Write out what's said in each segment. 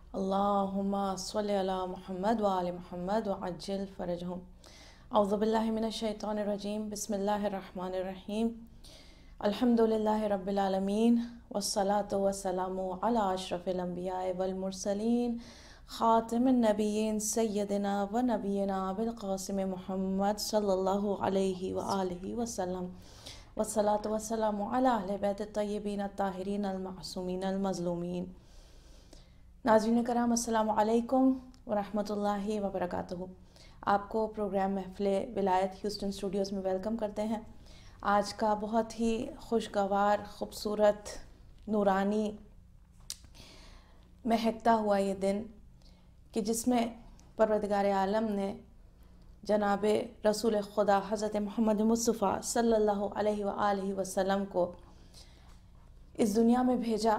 اللہم صلی علی محمد وآل محمد وعجل فرجہم۔ اعوذ باللہ من الشیطان الرجیم، بسم اللہ الرحمن الرحیم۔ الحمدللہ رب العالمین والصلاة والسلام علی اشرف الانبیاء والمرسلین خاتم النبیین سیدنا و نبینا بالقاسم محمد صلی اللہ علیہ وآلہ وسلم، والصلاة والسلام علی اہل بیت الطیبین الطاہرین المعصومین المظلومین۔ ناظرین کرام، السلام علیکم ورحمۃ اللہ وبرکاتہ۔ آپ کو پروگرام محفل ولایت ہیوسٹن اسٹوڈیوز میں ویلکم کرتے ہیں۔ آج کا بہت ہی خوشگوار، خوبصورت، نورانی، مہکتا ہوا یہ دن کہ جس میں پروردگار عالم نے جناب رسول خدا حضرت محمد مصطفیٰ صلی اللہ علیہ وآلہ وسلم کو اس دنیا میں بھیجا،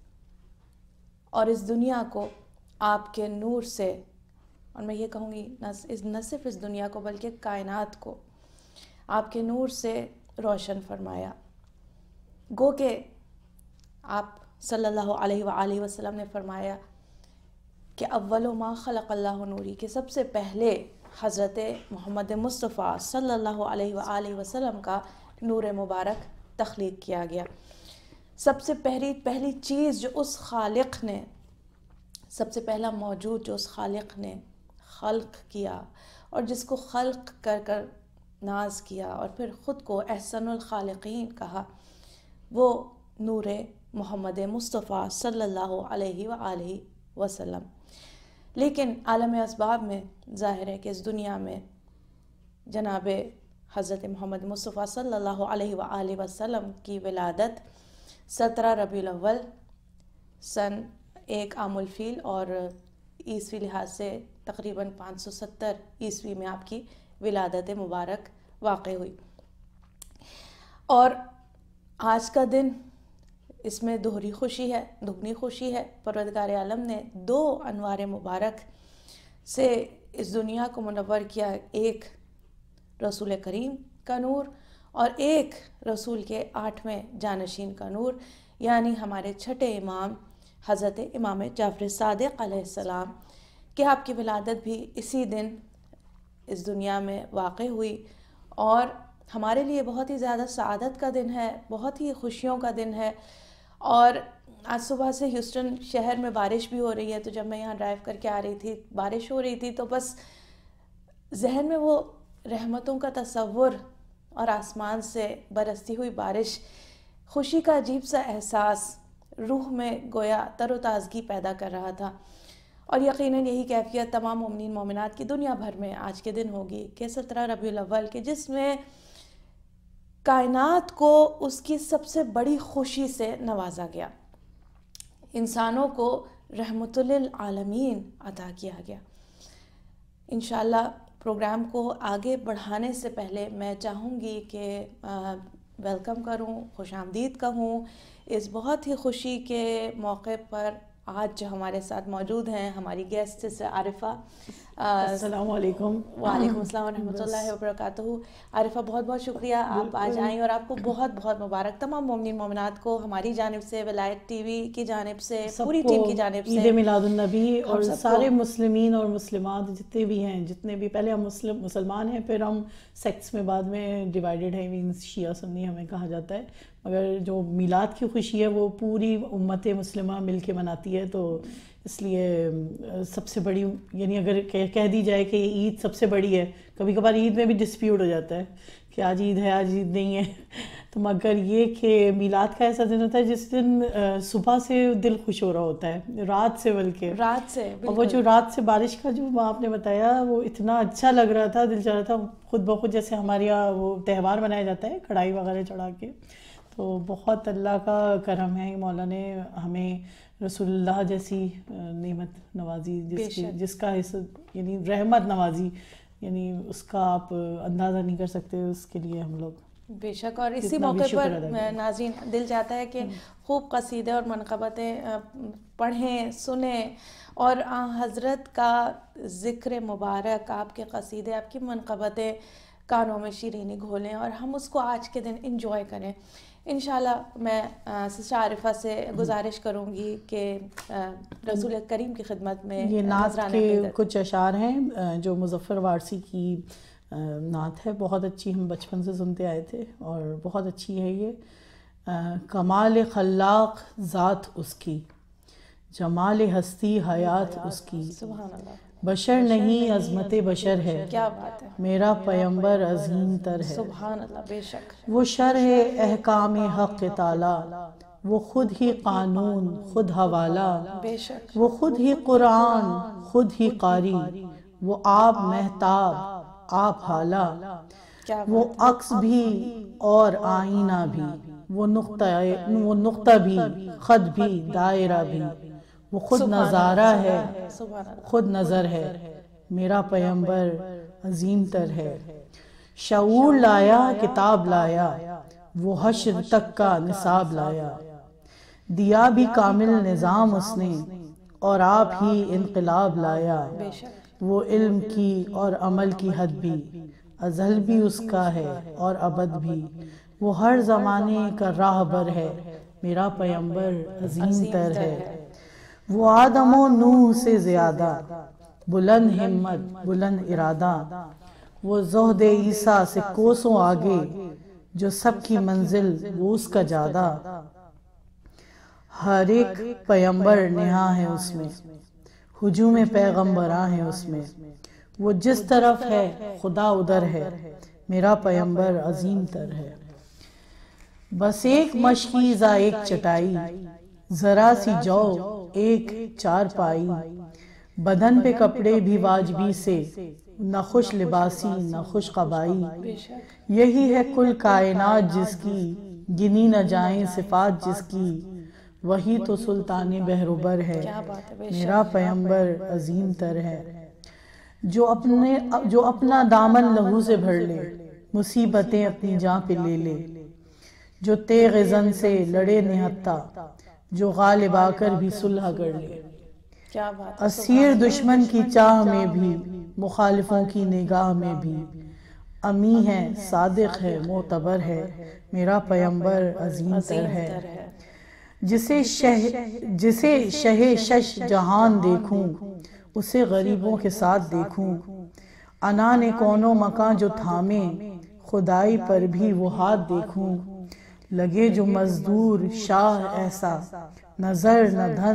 اور اس دنیا کو آپ کے نور سے، اور میں یہ کہوں گی نہ صرف اس دنیا کو بلکہ کائنات کو آپ کے نور سے روشن فرمایا۔ گو کہ آپ صلی اللہ علیہ وآلہ وسلم نے فرمایا کہ اول ما خلق اللہ نوری، کہ سب سے پہلے حضرت محمد مصطفیٰ صلی اللہ علیہ وآلہ وسلم کا نور مبارک تخلیق کیا گیا۔ سب سے پہلی چیز جو اس خالق نے، سب سے پہلا موجود جو اس خالق نے خلق کیا اور جس کو خلق کر کر ناز کیا اور پھر خود کو احسن الخالقین کہا، وہ نور محمد مصطفیٰ صلی اللہ علیہ وآلہ وسلم۔ لیکن عالم اسباب میں ظاہر ہے کہ اس دنیا میں جناب حضرت محمد مصطفیٰ صلی اللہ علیہ وآلہ وسلم کی ولادت 17 ربیع الاول سن 1 عام الفیل اور عیسوی لحاظ سے تقریباً 570 عیسوی میں آپ کی ولادت مبارک واقع ہوئی۔ اور آج کا دن، اس میں دگنی خوشی ہے۔ پروردگار عالم نے 2 انوار مبارک سے اس دنیا کو منور کیا، ایک رسول کریم کا نور اور ایک رسول کے 8ویں جانشین کا نور، یعنی ہمارے چھٹے امام حضرت امام جعفر صادق علیہ السلام، کہ آپ کی ولادت بھی اسی دن اس دنیا میں واقع ہوئی۔ اور ہمارے لیے بہت ہی زیادہ سعادت کا دن ہے، بہت ہی خوشیوں کا دن ہے۔ اور آج صبح سے ہیوسٹن شہر میں بارش بھی ہو رہی ہے، تو جب میں یہاں ڈرائیو کر کے آ رہی تھی، بارش ہو رہی تھی، تو بس ذہن میں وہ رحمتوں کا تصور اور آسمان سے برستی ہوئی بارش، خوشی کا عجیب سا احساس روح میں گویا تر و تازگی پیدا کر رہا تھا۔ اور یقیناً یہی کیفیت تمام مومنین مومنات کی دنیا بھر میں آج کے دن ہوگی کہ 17 ربیع الاول کے، جس میں کائنات کو اس کی سب سے بڑی خوشی سے نوازا گیا، انسانوں کو رحمت للعالمین عطا کیا گیا۔ انشاءاللہ پروگرام کو آگے بڑھانے سے پہلے میں چاہوں گی کہ ویلکم کروں، خوش آمدید کہوں اس بہت ہی خوشی کے موقع پر۔ آج جو ہمارے ساتھ موجود ہیں ہماری گیسٹس عارفہ، السلام علیکم۔ وعلیکم السلام ورحمۃ اللہ وبرکاتہ۔ عارفہ، بہت بہت شکریہ آپ آج آئیں، اور آپ کو بہت بہت مبارک تمام مومنین مومنات کو ہماری جانب سے، ولایت ٹی وی کی جانب سے، پوری ٹیم کی جانب سے عید میلاد النبی، اور سارے مسلمین اور مسلمات جتنے بھی ہیں، جتنے بھی پہلے ہم مسلمان ہیں، پھر ہم سیکٹس میں بعد میں ڈیوائیڈڈ ہیں، مینس شیعہ سنی ہمیں کہا جاتا ہے، مگر جو میلاد کی خوشی ہے وہ پوری امت مسلمہ مل کے مناتی ہے۔ تو اس لیے سب سے بڑی، یعنی اگر کہہ دی جائے کہ یہ عید سب سے بڑی ہے، کبھی کبھار عید میں بھی ڈسپیوٹ ہو جاتا ہے کہ آج عید ہے آج عید نہیں ہے، تو مگر یہ کہ میلاد کا ایسا دن ہوتا ہے جس دن صبح سے دل خوش ہو رہا ہوتا ہے، رات سے، بلکہ رات سے، اور وہ جو رات سے بارش کا جو آپ نے بتایا وہ اتنا اچھا لگ رہا تھا، دل چاہ رہا تھا خود بخود، جیسے ہمارے یہاں وہ تہوار منایا جاتا ہے کڑھائی وغیرہ چڑھا کے۔ تو بہت اللہ کا کرم ہے، مولا نے ہمیں رسول اللہ جیسی نعمت نوازی، جس کا یعنی رحمت نوازی، یعنی اس کا آپ اندازہ نہیں کر سکتے، اس کے لیے ہم لوگ بے شک۔ اور اسی موقع پر ناظرین دل چاہتا ہے کہ خوب قصیدے اور منقبتیں پڑھیں، سنیں، اور حضرت کا ذکر مبارک، آپ کے قصیدے، آپ کی منقبتیں کانوں میں شیرینی گھولیں، اور ہم اس کو آج کے دن انجوائے کریں۔ انشاءاللہ میں سسٹر عارفہ سے گزارش کروں گی کہ رسول کریم کی خدمت میں یہ نعت کے کچھ اشعار ہیں جو مظفر وارسی کی نعت ہے، بہت اچھی، ہم بچپن سے سنتے آئے تھے اور بہت اچھی ہے یہ۔ کمال خلاق ذات اس کی، جمال ہستی حیات اس کی، سبحان اللہ، بشر نہیں عظمت بشر ہے، کیا بات ہے، میرا پیمبر عظیم تر ہے۔ سبحان اللہ، بے شک، وہ شرح احکام حق تعالی، وہ خود ہی قانون خود حوالہ، بے شک، وہ خود ہی قرآن خود ہی قاری، وہ آپ مہتاب آپ حالہ، کیا وہ عکس بھی اور آئینہ بھی، وہ نقطہ بھی خط بھی دائرہ بھی، وہ خود نظارہ ہے سبحان اللہ، خود نظر ہے، میرا پیمبر عظیم تر ہے۔ شعور لایا کتاب لایا، وہ حشر تک کا نصاب لایا، دیا بھی کامل نظام اس نے اور آپ ہی انقلاب لایا، بے شک، وہ علم کی اور عمل کی حد بھی، ازل بھی اس کا ہے اور ابد بھی، وہ ہر زمانے کا راہبر ہے، میرا پیمبر عظیم تر ہے۔ وہ آدم و نوح سے زیادہ بلند ہمت بلند ارادہ، وہ زہد عیسیٰ سے کوسوں آگے، جو سب کی منزل وہ اس کا جادہ، ہر ایک پیمبر نہاں ہے اس میں، ہجوم پیغمبراں ہیں اس میں، وہ جس طرف ہے خدا ادھر ہے، میرا پیمبر عظیم تر ہے۔ بس ایک مشکیزہ ایک چٹائی، ذرا سی جو ایک چار پائی، بدن پہ کپڑے بھی واجبی سے، نہ خوش لباسی نہ خوش قبائی، یہی ہے کل کائنات جس کی، گنی نہ جائیں صفات جس کی، وہی تو سلطان بحر ہے، میرا پیمبر عظیم تر ہے۔ جو اپنا دامن لہو سے بھر لے، مصیبتیں اپنی جان پہ لے لے، جو تیغ زن سے لڑے نہتا، جو غالب آ کر بھی صلح کر لے، اسیر دشمن کی چاہ میں بھی، مخالفوں کی نگاہ میں بھی، امی ہے صادق ہے معتبر ہے، میرا پیمبر عظیم تر ہے۔ جسے شہ شش جہان دیکھوں، اسے غریبوں کے ساتھ دیکھوں، عنان کون و مکان جو تھامے، خدائی پر بھی وہ ہاتھ دیکھوں، لگے جو مزدور شاہ ایسا، نظر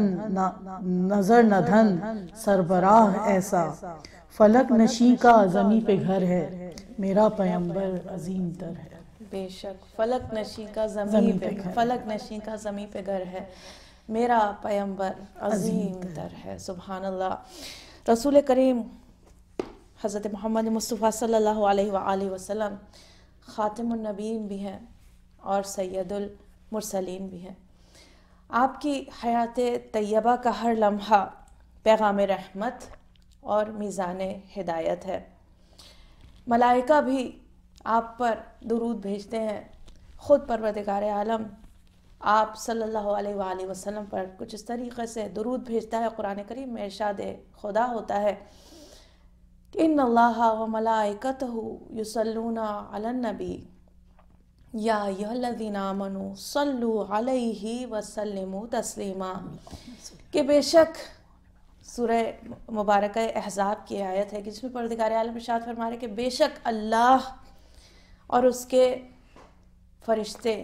نہ دھن سربراہ ایسا، فلک نشیں کا زمیں پہ گھر ہے، میرا پیمبر عظیم تر ہے۔ بے شک، فلک نشیں کا زمیں پہ گھر ہے، میرا پیمبر عظیم تر ہے۔ سبحان اللہ۔ رسول کریم حضرت محمد مصطفیٰ صلی اللہ علیہ وآلہ وسلم خاتم النبیین بھی ہیں اور سید المرسلین بھی ہیں۔ آپ کی حیات طیبہ کا ہر لمحہ پیغام رحمت اور میزان ہدایت ہے۔ ملائکہ بھی آپ پر درود بھیجتے ہیں، خود پروردگار عالم آپ صلی اللہ علیہ وآلہ وسلم پر کچھ اس طریقے سے درود بھیجتا ہے۔ قرآن کریم میں ارشاد خدا ہوتا ہے، ان اللہ و ملائکتہ یصلون علی النبی یا ایھا الذین آمنوا صلوا علیہ وسلموا تسلیما، کہ بے شک سورہ مبارکہ احزاب کی آیت ہے کہ جس میں پروردگار عالم ارشاد فرما رہے کہ بے شک اللہ اور اس کے فرشتے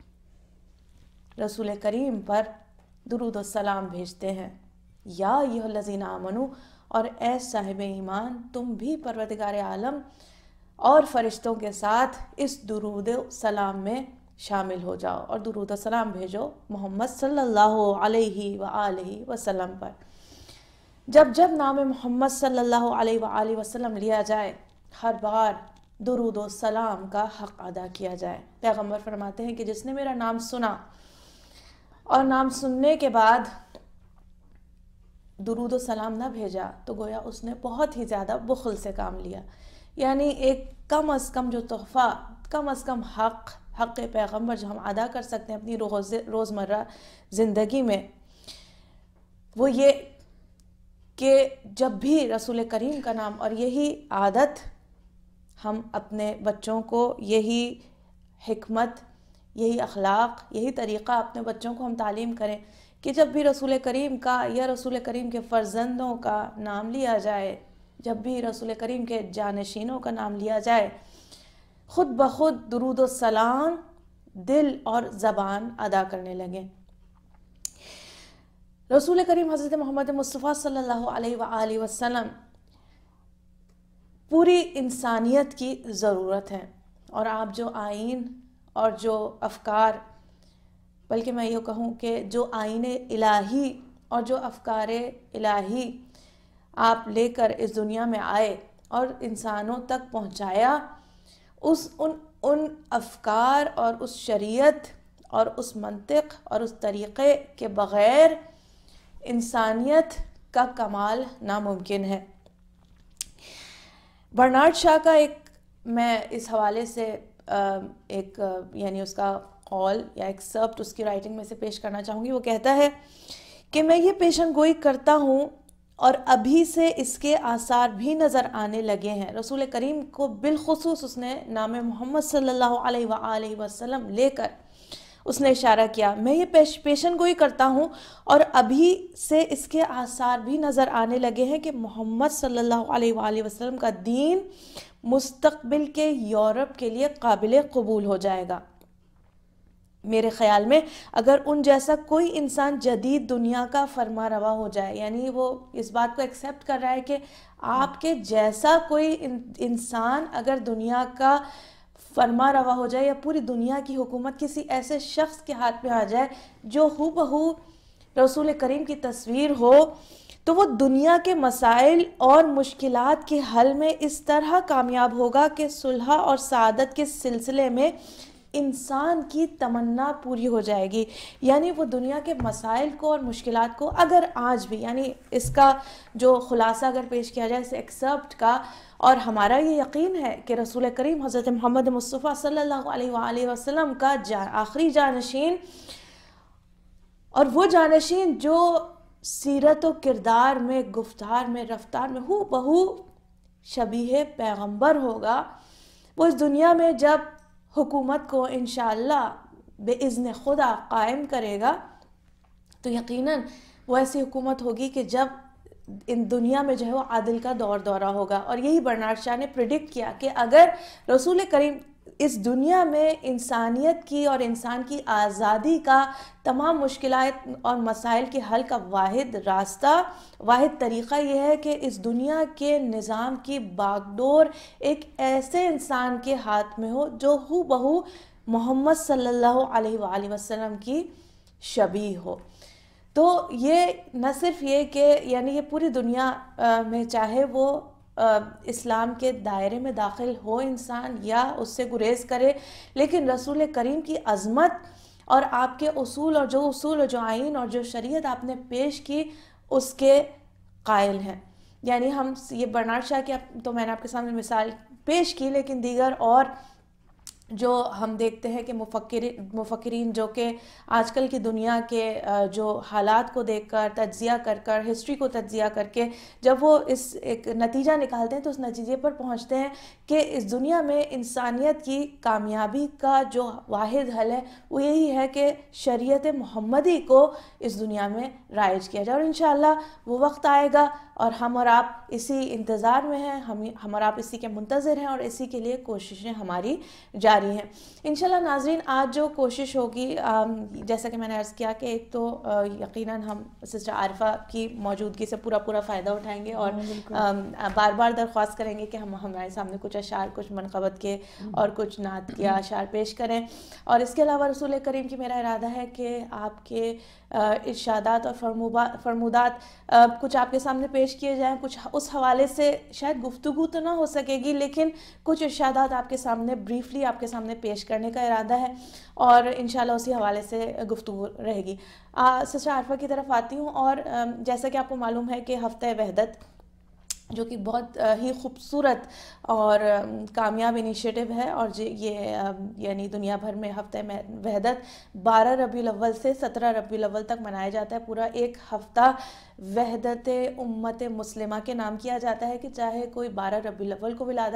رسول کریم پر درود و سلام بھیجتے ہیں۔ یا ایھا الذین آمنوا، اور اے صاحب ایمان تم بھی پروردگار عالم اور فرشتوں کے ساتھ اس درود و سلام میں شامل ہو جاؤ اور درود و سلام بھیجو محمد صلی اللہ علیہ وآلہ وسلم پر۔ جب جب نام محمد صلی اللہ علیہ وآلہ وسلم لیا جائے، ہر بار درود و سلام کا حق ادا کیا جائے۔ پیغمبر فرماتے ہیں کہ جس نے میرا نام سنا اور نام سننے کے بعد درود و سلام نہ بھیجا تو گویا اس نے بہت ہی زیادہ بخل سے کام لیا، یعنی ایک کم از کم جو تحفہ، کم از کم حق پیغمبر جو ہم ادا کر سکتے ہیں اپنی روزمرہ زندگی میں، وہ یہ کہ جب بھی رسول کریم کا نام، اور یہی عادت ہم اپنے بچوں کو، یہی حکمت، یہی اخلاق، یہی طریقہ اپنے بچوں کو ہم تعلیم کریں کہ جب بھی رسول کریم کا یا رسول کریم کے فرزندوں کا نام لیا جائے، جب بھی رسول کریم کے جانشینوں کا نام لیا جائے، خود بخود درود و سلام دل اور زبان ادا کرنے لگیں۔ رسول کریم حضرت محمد مصطفیٰ صلی اللہ علیہ وآلہ وسلم پوری انسانیت کی ضرورت ہے، اور آپ جو آئین اور جو افکار، بلکہ میں یہ کہوں کہ جو آئین الہی اور جو افکار الہی آپ لے کر اس دنیا میں آئے اور انسانوں تک پہنچایا، ان افکار اور اس شریعت اور اس منطق اور اس طریقے کے بغیر انسانیت کا کمال ناممکن ہے۔ برنارڈ شاہ کا میں اس حوالے سے ایک یعنی اس کا قول یا ایکسرپٹ اس کی رائٹنگ میں سے پیش کرنا چاہوں گی۔ وہ کہتا ہے کہ میں یہ پیشن گوئی کرتا ہوں اور ابھی سے اس کے آثار بھی نظر آنے لگے ہیں۔ رسول کریم کو بالخصوص اس نے نام محمد صلی اللہ علیہ وآلہ وسلم لے کر اس نے اشارہ کیا، میں یہ پیشن گوئی کرتا ہوں اور ابھی سے اس کے آثار بھی نظر آنے لگے ہیں کہ محمد صلی اللہ علیہ وآلہ وسلم کا دین مستقبل کے یورپ کے لیے قابل قبول ہو جائے گا۔ میرے خیال میں اگر ان جیسا کوئی انسان جدید دنیا کا فرما روا ہو جائے، یعنی وہ اس بات کو ایکسیپٹ کر رہا ہے کہ آپ کے جیسا کوئی انسان اگر دنیا کا فرما روا ہو جائے یا پوری دنیا کی حکومت کسی ایسے شخص کے ہاتھ میں آ جائے جو ہو بہو رسول کریم کی تصویر ہو، تو وہ دنیا کے مسائل اور مشکلات کے حل میں اس طرح کامیاب ہوگا کہ صلح اور سعادت کے سلسلے میں انسان کی تمنا پوری ہو جائے گی۔ یعنی وہ دنیا کے مسائل کو اور مشکلات کو اگر آج بھی، یعنی اس کا جو خلاصہ اگر پیش کیا جائے اس ایکسرپٹ کا، اور ہمارا یہ یقین ہے کہ رسول کریم حضرت محمد مصطفیٰ صلی اللہ علیہ وآلہ وسلم کا آخری جانشین، اور وہ جانشین جو سیرت و کردار میں، گفتار میں، رفتار میں ہو بہو شبیہ پیغمبر ہوگا، وہ اس دنیا میں جب حکومت کو انشاءاللہ بإذن خدا قائم کرے گا تو یقیناً وہ ایسی حکومت ہوگی کہ جب ان دنیا میں جو ہے وہ عادل کا دورہ ہوگا۔ اور یہی برنارڈ شاہ نے پریڈکٹ کیا کہ اگر رسول کریم اس دنیا میں انسانیت کی اور انسان کی آزادی کا تمام مشکلات اور مسائل کے حل کا واحد راستہ، واحد طریقہ یہ ہے کہ اس دنیا کے نظام کی باغڈور ایک ایسے انسان کے ہاتھ میں ہو جو ہو بہو محمد صلی اللہ علیہ وآلہ وسلم کی شبیہ ہو۔ تو یہ نہ صرف یہ کہ یعنی یہ پوری دنیا میں چاہے وہ اسلام کے دائرے میں داخل ہو انسان یا اس سے گریز کرے، لیکن رسول کریم کی عظمت اور آپ کے اصول اور جو آئین اور جو شریعت آپ نے پیش کی اس کے قائل ہیں۔ یعنی ہم یہ برنارڈ شاہ کی تو میں نے آپ کے سامنے مثال پیش کی، لیکن دیگر اور جو ہم دیکھتے ہیں کہ مفکرین جو کہ آج کل کی دنیا کے جو حالات کو دیکھ کر تجزیہ کر ہسٹری کو تجزیہ کر کے جب وہ اس ایک نتیجہ نکالتے ہیں تو اس نتیجے پر پہنچتے ہیں کہ اس دنیا میں انسانیت کی کامیابی کا جو واحد حل ہے وہ یہی ہے کہ شریعت محمدی کو اس دنیا میں رائج کیا جائے، اور انشاءاللہ وہ وقت آئے گا اور ہم اور آپ اسی انتظار میں ہیں، ہم اور آپ اسی کے منتظر ہیں اور اسی کے لیے کوششیں ہماری جاری ہیں انشاءاللہ۔ ناظرین، آج جو کوشش ہوگی جیسا کہ میں نے عرض کیا کہ ایک تو یقیناً ہم سسٹر عارفہ کی موجودگی سے پورا فائدہ اٹھائیں گے اور بار بار درخواست کریں گے کہ ہم ہمارے سامنے کچھ اشعار، کچھ منقبت کے اور کچھ نعت کے اشعار پیش کریں، اور اس کے علاوہ رسول کریم کی میرا ارادہ ہے کہ آپ کے ارشادات اور فرمودات کچھ آپ کے سامنے پیش کیے جائیں، کچھ اس حوالے سے شاید گفتگو تو نہ ہو سکے گی لیکن کچھ ارشادات آپ کے سامنے بریفلی آپ کے سامنے پیش کرنے کا ارادہ ہے اور انشاءاللہ اسی حوالے سے گفتگو رہے گی۔ سسٹر عارفہ کی طرف آتی ہوں، اور جیسا کہ آپ کو معلوم ہے کہ ہفتہ وحدت جو کہ بہت ہی خوبصورت اور کامیاب انیشیٹو ہے، اور یہ یعنی دنیا بھر میں ہفتہ وحدت 12 ربیع الاول سے 17 ربیع الاول تک منایا جاتا ہے۔ پورا ایک ہفتہ وحدت امت مسلمہ کے نام کیا جاتا ہے کہ چاہے کوئی 12 ربیع الاول کو ولادت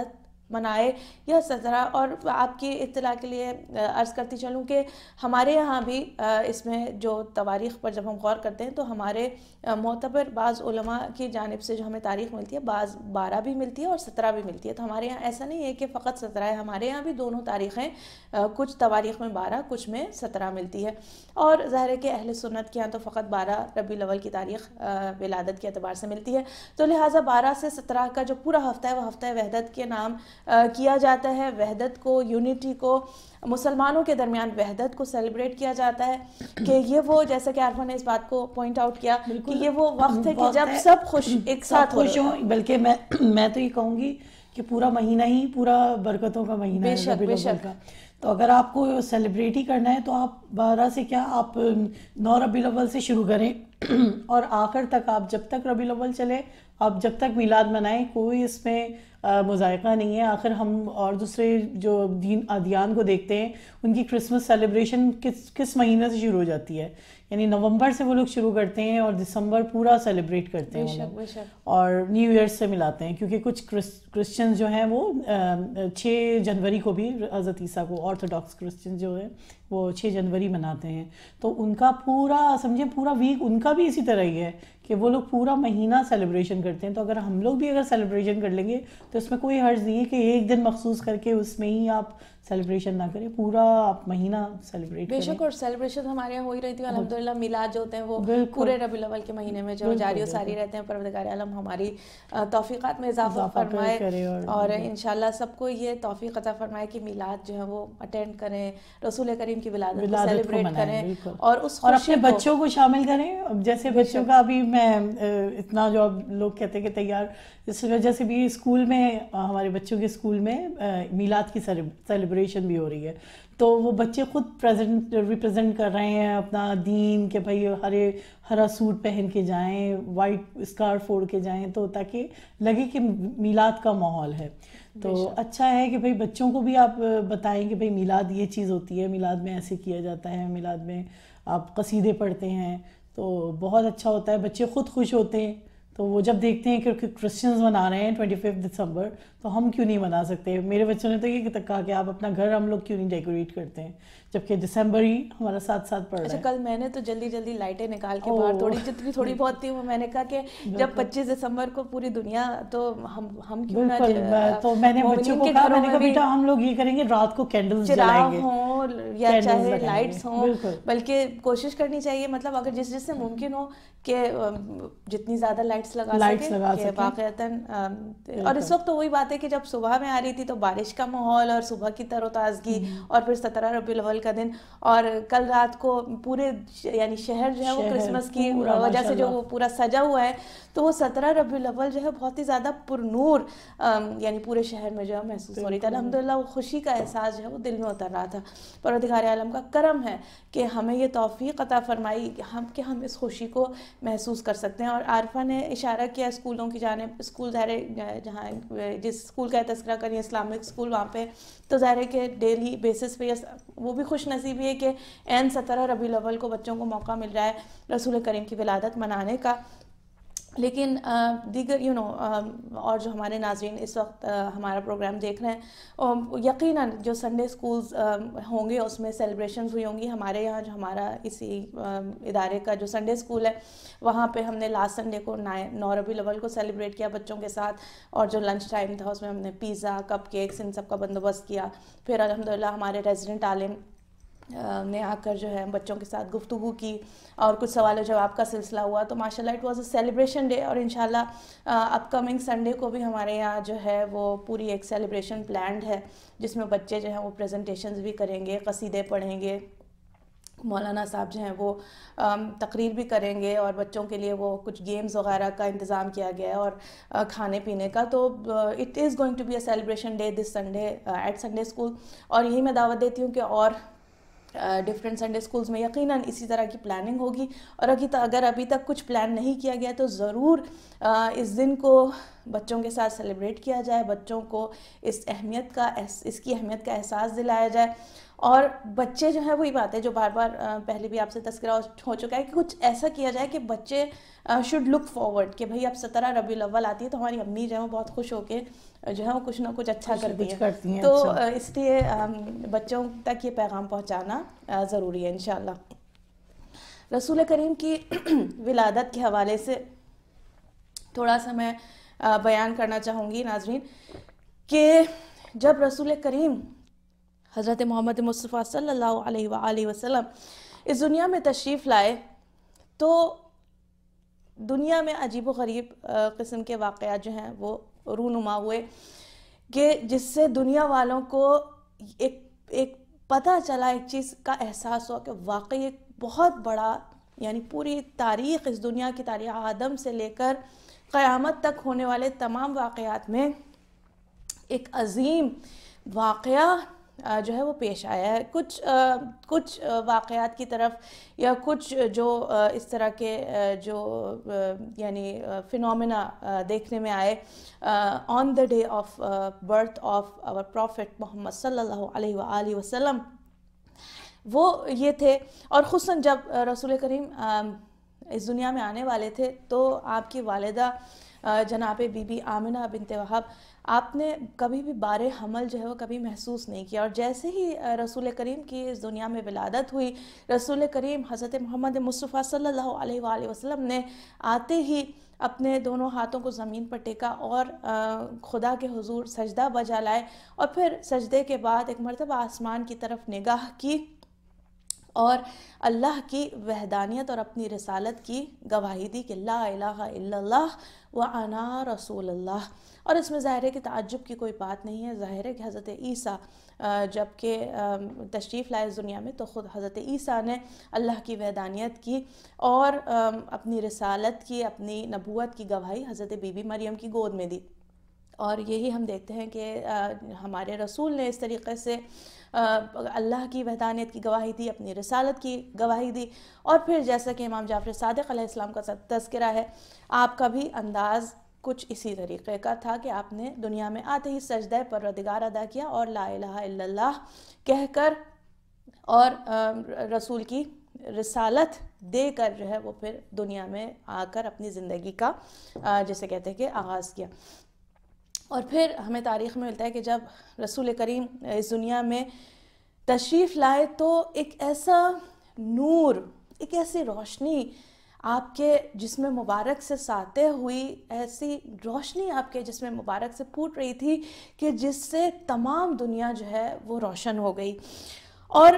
منائے یا 17. اور آپ کی اطلاع کے لیے عرض کرتی چلوں کہ ہمارے یہاں بھی اس میں جو تواریخ پر جب ہم غور کرتے ہیں تو ہمارے معتبر بعض علماء کی جانب سے جو ہمیں تاریخ ملتی ہے بعض 12 بھی ملتی ہے اور 17 بھی ملتی ہے. تو ہمارے یہاں ایسا نہیں ہے کہ فقط 17 ہے, ہمارے یہاں بھی دونوں تاریخیں کچھ تواریخ میں 12 کچھ میں 17 ملتی ہے. اور ظاہر ہے کہ اہل سنت کے یہاں تو فقط 12 ربیع الاول کی تاریخ ولادت کے اعتبار سے ملتی ہے. تو لہٰذا 12 سے 17 کا جو پورا ہفتہ ہے وہ ہفتہ وحدت کے نام کیا جاتا ہے. وحدت کو, یونٹی کو, مسلمانوں کے درمیان وحدت کو سیلیبریٹ کیا جاتا ہے کہ یہ وہ, جیسا کہ عارفہ نے اس بات کو پوائنٹ آؤٹ کیا کہ یہ وہ وقت ہے کہ جب سب خوش ایک ساتھ خوش ہوں. بلکہ میں تو یہ کہوں گی کہ پورا مہینہ ہی پورا برکتوں کا مہینہ ہے ربیع الاول کا. تو اگر آپ کو سیلیبریٹ ہی کرنا ہے تو آپ 12 سے کیا, آپ 9 ربیع الاول سے شروع کریں اور آخر تک آپ جب تک ربیع الاول چلے آپ جب تک میلاد منائیں, کوئی اس میں مذائقہ نہیں ہے. آخر ہم اور دوسرے جو ادیان کو دیکھتے ہیں ان کی کرسمس سیلیبریشن کس مہینے سے شروع ہو جاتی ہے, یعنی نومبر سے وہ لوگ شروع کرتے ہیں اور دسمبر پورا سیلیبریٹ کرتے ہیں اور نیو ایئر سے ملاتے ہیں. کیونکہ کچھ کرسچنز جو ہیں وہ 6 جنوری کو بھی حضرت عیسیٰ کو, آرتھوڈاکس کرسچن جو ہیں وہ 6 جنوری مناتے ہیں. تو ان کا پورا سمجھے پورا ویک ان کا بھی اسی طرح ہی ہے کہ وہ لوگ پورا مہینہ سیلیبریشن کرتے ہیں. تو اگر ہم لوگ بھی اگر سیلیبریشن کر لیں گے تو اس میں کوئی حرج نہیں ہے کہ ایک دن مخصوص کر کے اس میں ہی آپ سیلیبریشن نہ کریں, پورا آپ مہینہ سیلیبریٹ کریں. بے شک, اور سیلیبریشن ہمارے یہاں ہو ہی رہی تھی الحمدللہ. میلاد جو ہوتے ہیں وہ پورے ربیع الاول کے مہینے میں جو جاری و ساری رہتے ہیں. پروردگار عالم ہماری توفیقات میں اضافہ فرمائے اور انشاءاللہ سب کو یہ توفیق عطا فرمائے کہ میلاد جو ہے وہ اٹینڈ کریں, رسول کریم کی ولادت کو سیلیبریٹ کریں اور اس اور اپنے بچوں کو شامل کریں. جیسے بچوں کا ابھی میں اتنا جو اب لوگ کہتے ہیں کہ تیار, اس وجہ سے بھی اسکول میں ہمارے بچوں کے اسکول میں میلاد کی سیلیبریشن بھی ہو رہی ہے. تو وہ بچے خود ریپرزینٹ کر رہے ہیں اپنا دین کہ بھائی ہرا سوٹ پہن کے جائیں, وائٹ اسکارف اوڑھ کے جائیں, تو تاکہ لگے کہ میلاد کا ماحول ہے. تو اچھا ہے کہ بھائی بچوں کو بھی آپ بتائیں کہ بھائی میلاد یہ چیز ہوتی ہے, میلاد میں ایسے کیا جاتا ہے, میلاد میں آپ قصیدے پڑھتے ہیں تو بہت اچھا ہوتا ہے. بچے خود خوش ہوتے ہیں تو وہ جب دیکھتے ہیں کہ کرسچنز منا رہے ہیں 25 دسمبر تو ہم کیوں نہیں منا سکتے. میرے بچوں نے تو یہ کہا کہ آپ اپنا گھر ہم لوگ کیوں نہیں ڈیکوریٹ کرتے ہیں, جبکہ دسمبر ہی ہمارا ساتھ پڑ رہا ہے. کل میں نے تو جلدی لائٹیں نکال کے باہر توڑی, جتنی تھوڑی بہت تھی وہ میں نے کہا کہ جب 25 دسمبر کو پوری دنیا, تو ہم کیوں نہ, تو میں نے بچوں کو کہا, میں نے کہا بیٹا ہم لوگ یہ کریں گے رات کو کینڈلز جلائیں گے, ہوں یا چاہے لائٹس ہوں, بلکہ کوشش کرنی چاہیے مطلب اگر جس سے ممکن ہو کہ جتنی زیادہ لائٹس لگا سکے واقعتاً. اور اس وقت تو وہی بات ہے کہ جب صبح میں آ رہی تھی تو بارش کا ماحول اور صبح کی تر و تازگی, اور پھر 17 ربیع الاول کا دن, اور کل رات کو پورے یعنی شہر جو ہے وہ کرسمس کی وجہ سے جو وہ پورا سجا ہوا ہے, تو وہ 17 ربیع الاول جو ہے بہت ہی زیادہ پر نور یعنی پورے شہر میں جو ہے محسوس ہو رہی تھی. الحمدللہ وہ خوشی کا احساس جو ہے وہ دل میں اتر رہا تھا. پروردگار عالم کا کرم ہے کہ ہمیں یہ توفیق عطا فرمائی کہ ہم اس خوشی کو محسوس کر سکتے ہیں. اور عارفہ نے اشارہ کیا اسکولوں کی جانب, اسکول ظاہر جہاں جس اسکول کا تذکرہ کریے اسلامک اسکول, وہاں پہ تو ظاہر ہے کہ ڈیلی بیسس پہ وہ بھی خوش نصیبی ہے کہ عین 17 ربیع الاول کو بچوں کو موقع مل رہا ہے رسول کریم کی ولادت منانے کا. لیکن دیگر اور جو ہمارے ناظرین اس وقت ہمارا پروگرام دیکھ رہے ہیں, یقیناً جو سنڈے اسکولز ہوں گے اس میں سیلیبریشنز ہوئی ہوں گی. ہمارے یہاں جو ہمارا اسی ادارے کا جو سنڈے اسکول ہے وہاں پہ ہم نے لاسٹ سنڈے کو 9 ربیع الاول کو سیلیبریٹ کیا بچوں کے ساتھ, اور جو لنچ ٹائم تھا اس میں ہم نے پیزا, کپ کیکس, ان سب کا بندوبست کیا. پھر الحمدللہ ہمارے ریزیڈنٹ عالم نے آ کر جو ہے بچوں کے ساتھ گفتگو کی اور کچھ سوال و جواب کا سلسلہ ہوا. تو ماشاءاللہ it was a celebration day, اور انشاءاللہ اپ کمنگ سنڈے کو بھی ہمارے یہاں جو ہے وہ پوری ایک سیلیبریشن پلانڈ ہے جس میں بچے جو ہیں وہ پریزنٹیشنز بھی کریں گے, قصیدے پڑھیں گے, مولانا صاحب جو ہیں وہ تقریر بھی کریں گے, اور بچوں کے لیے وہ کچھ گیمز وغیرہ کا انتظام کیا گیا ہے اور کھانے پینے کا. تو it is going to be a celebration day this Sunday at Sunday school. اور یہی میں دعوت دیتی ہوں کہ اور ڈفرینٹ سنڈے اسکولز میں یقیناً اسی طرح کی پلاننگ ہوگی. اور اگر ابھی تک کچھ پلان نہیں کیا گیا تو ضرور اس دن کو بچوں کے ساتھ سیلیبریٹ کیا جائے، بچوں کو اس کی اہمیت کا احساس دلایا جائے. اور بچے جو ہیں وہی بات ہے جو بار بار پہلے بھی آپ سے تذکرہ ہو چکا ہے کہ کچھ ایسا کیا جائے کہ بچے شوڈ لک فارورڈ کہ بھئی اب 17 ربیع الاول آتی ہے تو ہماری امی جو ہے وہ بہت خوش ہو کے جو ہے وہ کچھ نہ کچھ اچھا کرتی ہیں. تو اس لیے بچوں تک یہ پیغام پہنچانا ضروری ہے انشاءاللہ. رسول کریم کی ولادت کے حوالے سے تھوڑا سا میں بیان کرنا چاہوں گی ناظرین کہ جب رسول کریم حضرت محمد مصطفیٰ صلی اللہ علیہ وآلہ وسلم اس دنیا میں تشریف لائے تو دنیا میں عجیب و غریب قسم کے واقعات جو ہیں وہ رونما ہوئے کہ جس سے دنیا والوں کو ایک پتہ چلا، ایک چیز کا احساس ہوا کہ واقعی ایک بہت بڑا، یعنی پوری تاریخ، اس دنیا کی تاریخ آدم سے لے کر قیامت تک ہونے والے تمام واقعات میں ایک عظیم واقعہ جو ہے وہ پیش آیا ہے. کچھ واقعات کی طرف یا کچھ جو اس طرح کے جو یعنی فینومینا دیکھنے میں آئے on the day of birth of our prophet Muhammad صلی اللہ علیہ وآلہ وسلم، وہ یہ تھے. اور خصوصاً جب رسول کریم اس دنیا میں آنے والے تھے تو آپ کی والدہ جناب بی بی آمنہ بنت وہب، آپ نے کبھی بھی بار حمل جو ہے وہ کبھی محسوس نہیں کیا. اور جیسے ہی رسول کریم کی اس دنیا میں ولادت ہوئی، رسول کریم حضرت محمد مصطفیٰ صلی اللہ علیہ وآلہ وسلم نے آتے ہی اپنے دونوں ہاتھوں کو زمین پر ٹیکا اور خدا کے حضور سجدہ بجا لائے، اور پھر سجدے کے بعد ایک مرتبہ آسمان کی طرف نگاہ کی اور اللہ کی وحدانیت اور اپنی رسالت کی گواہی دی کہ لا الہ الا اللہ وانا رسول اللہ. اور اس میں ظاہر ہے کہ تعجب کی کوئی بات نہیں ہے. ظاہر ہے کہ حضرت عیسیٰ جب کہ تشریف لائے اس دنیا میں تو خود حضرت عیسیٰ نے اللہ کی وحدانیت کی اور اپنی رسالت کی، اپنی نبوت کی گواہی حضرت بی بی مریم کی گود میں دی. اور یہی ہم دیکھتے ہیں کہ ہمارے رسول نے اس طریقے سے اللہ کی وحدانیت کی گواہی دی، اپنی رسالت کی گواہی دی. اور پھر جیسا کہ امام جعفر صادق علیہ السلام کا تذکرہ ہے، آپ کا بھی انداز کچھ اسی طریقے کا تھا کہ آپ نے دنیا میں آتے ہی سجدہ پروردگار ادا کیا اور لا الہ الا اللہ کہہ کر اور رسول کی رسالت دے کر جو ہے وہ پھر دنیا میں آ کر اپنی زندگی کا جسے کہتے ہیں کہ آغاز کیا. اور پھر ہمیں تاریخ میں ملتا ہے کہ جب رسول کریم اس دنیا میں تشریف لائے تو ایک ایسا نور، ایک ایسی روشنی آپ کے جسم مبارک سے ساطع ہوئی، ایسی روشنی آپ کے جسم مبارک سے پھوٹ رہی تھی کہ جس سے تمام دنیا جو ہے وہ روشن ہو گئی. اور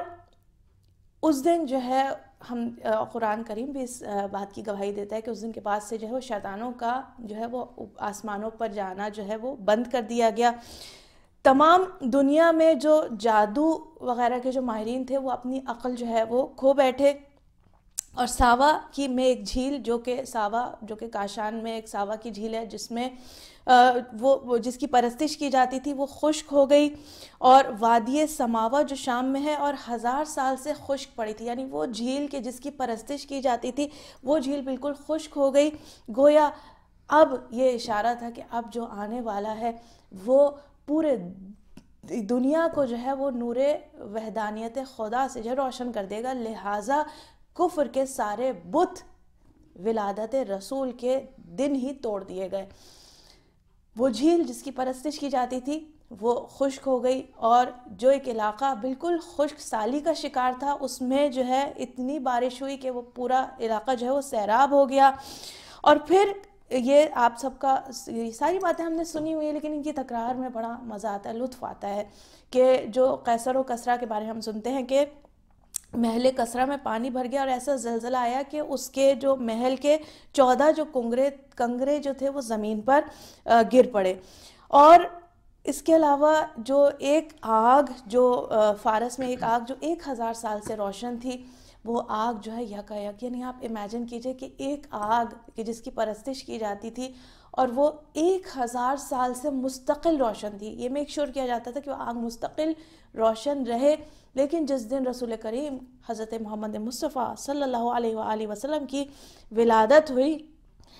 اس دن جو ہے ہم قرآن کریم بھی اس بات کی گواہی دیتا ہے کہ اس دن کے بعد سے جو ہے وہ شیطانوں کا جو ہے وہ آسمانوں پر جانا جو ہے وہ بند کر دیا گیا. تمام دنیا میں جو جادو وغیرہ کے جو ماہرین تھے وہ اپنی عقل جو ہے وہ کھو بیٹھے. اور ساوا کی میں ایک جھیل جو کہ کاشان میں ایک ساوا کی جھیل ہے جس میں وہ جس کی پرستش کی جاتی تھی وہ خشک ہو گئی. اور وادی سماوا جو شام میں ہے اور 1000 سال سے خشک پڑی تھی، یعنی وہ جھیل کے جس کی پرستش کی جاتی تھی وہ جھیل بالکل خشک ہو گئی. گویا اب یہ اشارہ تھا کہ اب جو آنے والا ہے وہ پورے دنیا کو جو ہے وہ نور وحدانیت خدا سے جو روشن کر دے گا. لہٰذا کفر کے سارے بت ولادت رسول کے دن ہی توڑ دیے گئے. وہ جھیل جس کی پرستش کی جاتی تھی وہ خشک ہو گئی، اور جو ایک علاقہ بالکل خشک سالی کا شکار تھا اس میں جو ہے اتنی بارش ہوئی کہ وہ پورا علاقہ جو ہے وہ سیراب ہو گیا. اور پھر یہ آپ سب کا ساری باتیں ہم نے سنی ہوئی ہیں لیکن ان کی تکرار میں بڑا مزہ آتا ہے، لطف آتا ہے کہ جو قیصر و کسریٰ کے بارے میں ہم سنتے ہیں کہ محل کسریٰ میں پانی بھر گیا اور ایسا زلزلہ آیا کہ اس کے جو محل کے 14 جو کنگرے جو تھے وہ زمین پر گر پڑے. اور اس کے علاوہ جو ایک آگ جو فارس میں ایک آگ جو 1000 سال سے روشن تھی وہ آگ جو ہے یکایک، یعنی آپ امیجن کیجئے کہ ایک آگ کہ جس کی پرستش کی جاتی تھی اور وہ 1000 سال سے مستقل روشن تھی. یہ میک شور کیا جاتا تھا کہ وہ آگ مستقل روشن رہے. لیکن جس دن رسول کریم حضرت محمد مصطفیٰ صلی اللہ علیہ وآلہ وسلم کی ولادت ہوئی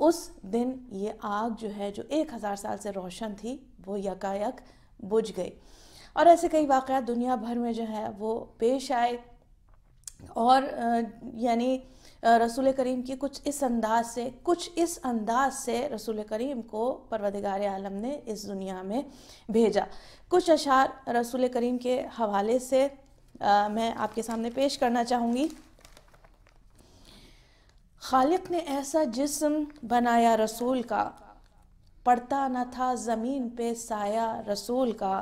اس دن یہ آگ جو ہے جو 1000 سال سے روشن تھی وہ یکایک بجھ گئی. اور ایسے کئی واقعات دنیا بھر میں جو ہے وہ پیش آئے، اور یعنی رسول کریم کی کچھ اس انداز سے رسول کریم کو پروردگار عالم نے اس دنیا میں بھیجا. کچھ اشعار رسول کریم کے حوالے سے میں آپ کے سامنے پیش کرنا چاہوں گی. خالق نے ایسا جسم بنایا رسول کا، پڑتا نہ تھا زمین پہ سایہ رسول کا.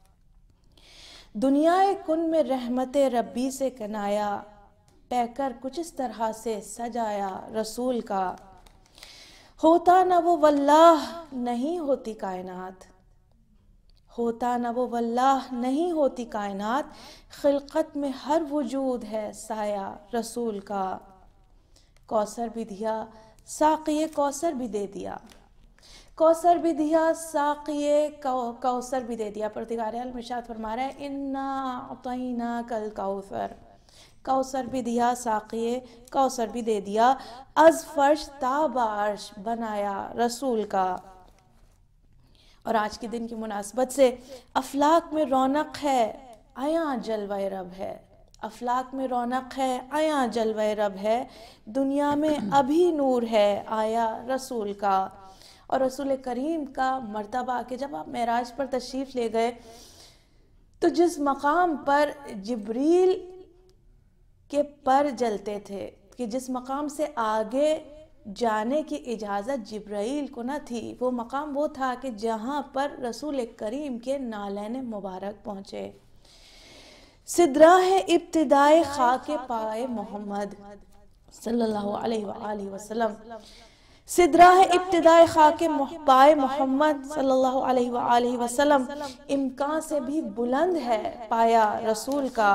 دنیا کن میں رحمت ربی سے کنایا، پہ کر کچھ اس طرح سے سجایا رسول کا. ہوتا نہ وہ واللہ نہیں ہوتی کائنات، ہوتا نہ وہ واللہ نہیں ہوتی کائنات. خلقت میں ہر وجود ہے سایہ رسول کا. کوثر بھی دیا ساقی کوثر بھی دے دیا، کوثر بھی دیا ساقی کوثر بھی دے دیا. پروردگار عالم ارشاد فرما رہا ہے انا اعطیناک الکوثر. کوثر بھی دیا، ساقی کوثر بھی دے دیا. از فرش تا بعرش بنایا رسول کا. اور آج کے دن کی مناسبت سے افلاک میں رونق ہے آیا جلوہ رب ہے. افلاک میں رونق ہے آیا جلوہ رب ہے. دنیا میں ابھی نور ہے آیا رسول کا. اور رسول کریم کا مرتبہ کہ جب آپ معراج پر تشریف لے گئے تو جس مقام پر جبریل کے پر جلتے تھے، کہ جس مقام سے آگے جانے کی اجازت جبرائیل کو نہ تھی، وہ مقام وہ تھا کہ جہاں پر رسول کریم کے نالین مبارک پہنچے. سدراہ ابتدائے خاک پائے محمد صلی اللہ علیہ وآلہ وسلم. سدراہ ابتدائے خاک پائے محمد صلی اللہ علیہ وآلہ وسلم. امکان سے بھی بلند ہے پایا رسول کا.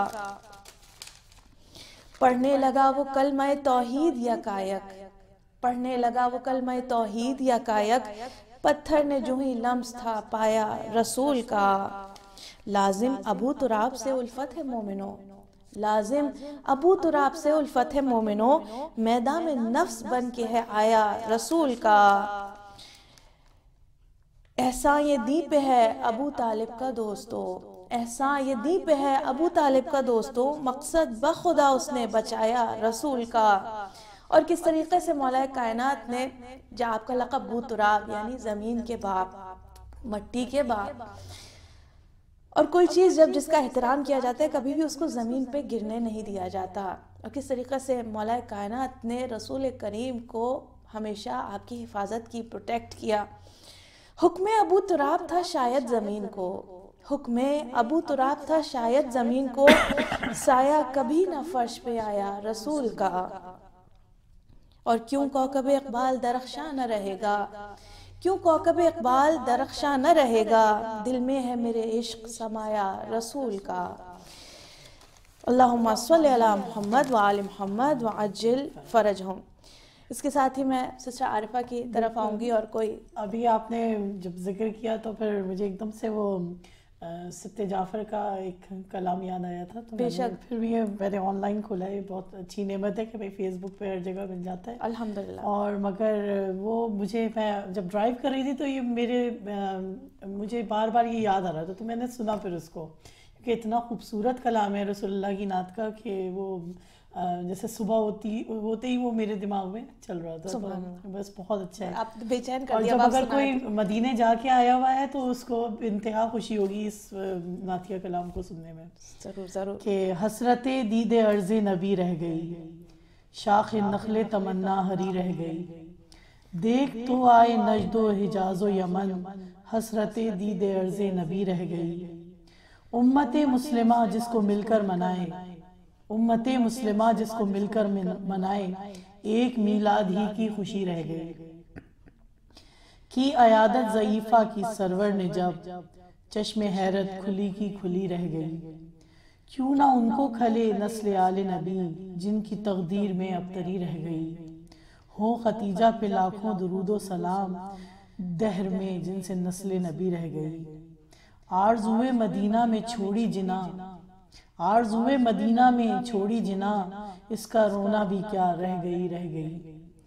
پڑھنے لگا وہ کلمہ توحید یکایک، پڑھنے لگا وہ کلمہ توحید یکایک. پتھر نے جو ہی لمس تھا پایا رسول کا. لازم ابو تراب سے الفت ہے مومنو، لازم ابو تراب سے الفت ہے مومنو. میدان میں نفس بن کے ہے آیا رسول کا. احسان یہ دی پہ ہے ابو طالب کا دوستو، احسان یہ دی پہ ہے ابو طالب کا دوستو. مقصد بخدا اس نے بچایا رسول کا. اور کس طریقے سے مولا کائنات نے جو آپ کا لقب ابو تراب یعنی زمین کے باپ، مٹی کے باپ، اور کوئی چیز جب جس کا احترام کیا جاتا ہے کبھی بھی اس کو زمین پہ گرنے نہیں دیا جاتا. اور کس طریقے سے مولا کائنات نے رسول کریم کو ہمیشہ آپ کی حفاظت کی، پروٹیکٹ کیا. حکم ابو تراب تھا شاید زمین کو، حکم ابو تراب تھا شاید زمین کو. سایہ کبھی نہ فرش پہ آیا رسول کا. اور کیوں کوکب اقبال درخشاں نہ رہے گا، کیوں کوکب اقبال درخشاں نہ رہے گا. دل میں ہے میرے عشق سمایا رسول کا. اللہم صلی علی محمد وآل محمد وعجل فرجہم. اس کے ساتھ ہی میں سسٹر عارفہ کی طرف آؤں گی. اور کوئی ابھی آپ نے جب ذکر کیا تو پھر مجھے ایک دم سے وہ سبت جعفر کا ایک کلام یاد آیا تھا. تو بے شک پھر بھی یہ میں نے آن لائن کھولا ہے. بہت اچھی نعمت ہے کہ بھائی فیس بک پہ ہر جگہ مل جاتا ہے الحمدللہ. اور مگر وہ مجھے، میں جب ڈرائیو کر رہی تھی تو یہ مجھے بار بار یہ یاد آ رہا تھا. تو میں نے سنا پھر اس کو، کیونکہ اتنا خوبصورت کلام ہے رسول اللہ کی نعت کا کہ وہ جیسے صبح ہوتے ہی وہ میرے دماغ میں چل رہا تھا. بس بہت اچھا ہے. آپ بے چین کر اور دیا. جب اگر کوئی مدینے جا کے آیا ہوا ہے تو اس کو انتہا خوشی ہوگی اس نعتیہ کلام کو سننے میں. ضرور ضرور. کہ حسرت دید عرض نبی رہ گئی، شاخ نخل تمنا ہری رہ گئی. دیکھ تو آئے نجد و حجاز و یمن، حسرت دید عرض نبی رہ گئی. امت مسلمہ جس کو مل کر منائے، امت مسلمہ جس کو مل کر منائے، ایک میلاد ہی کی خوشی رہ گئی. کی عیادت ضعیفہ کی سرور نے جب، چشم حیرت کھلی کی کھلی رہ گئی. کیوں نہ ان کو کھلے نسل آل نبی جن کی تقدیر میں ابتری رہ گئی. ہو ختیجہ پہ لاکھوں درود و سلام دہر میں جن سے نسل نبی رہ گئی. آرزوئے مدینہ میں چھوڑی جنا، آرزوئے مدینہ میں چھوڑی جنا، اس کا رونا بھی کیا رہ گئی رہ گئی.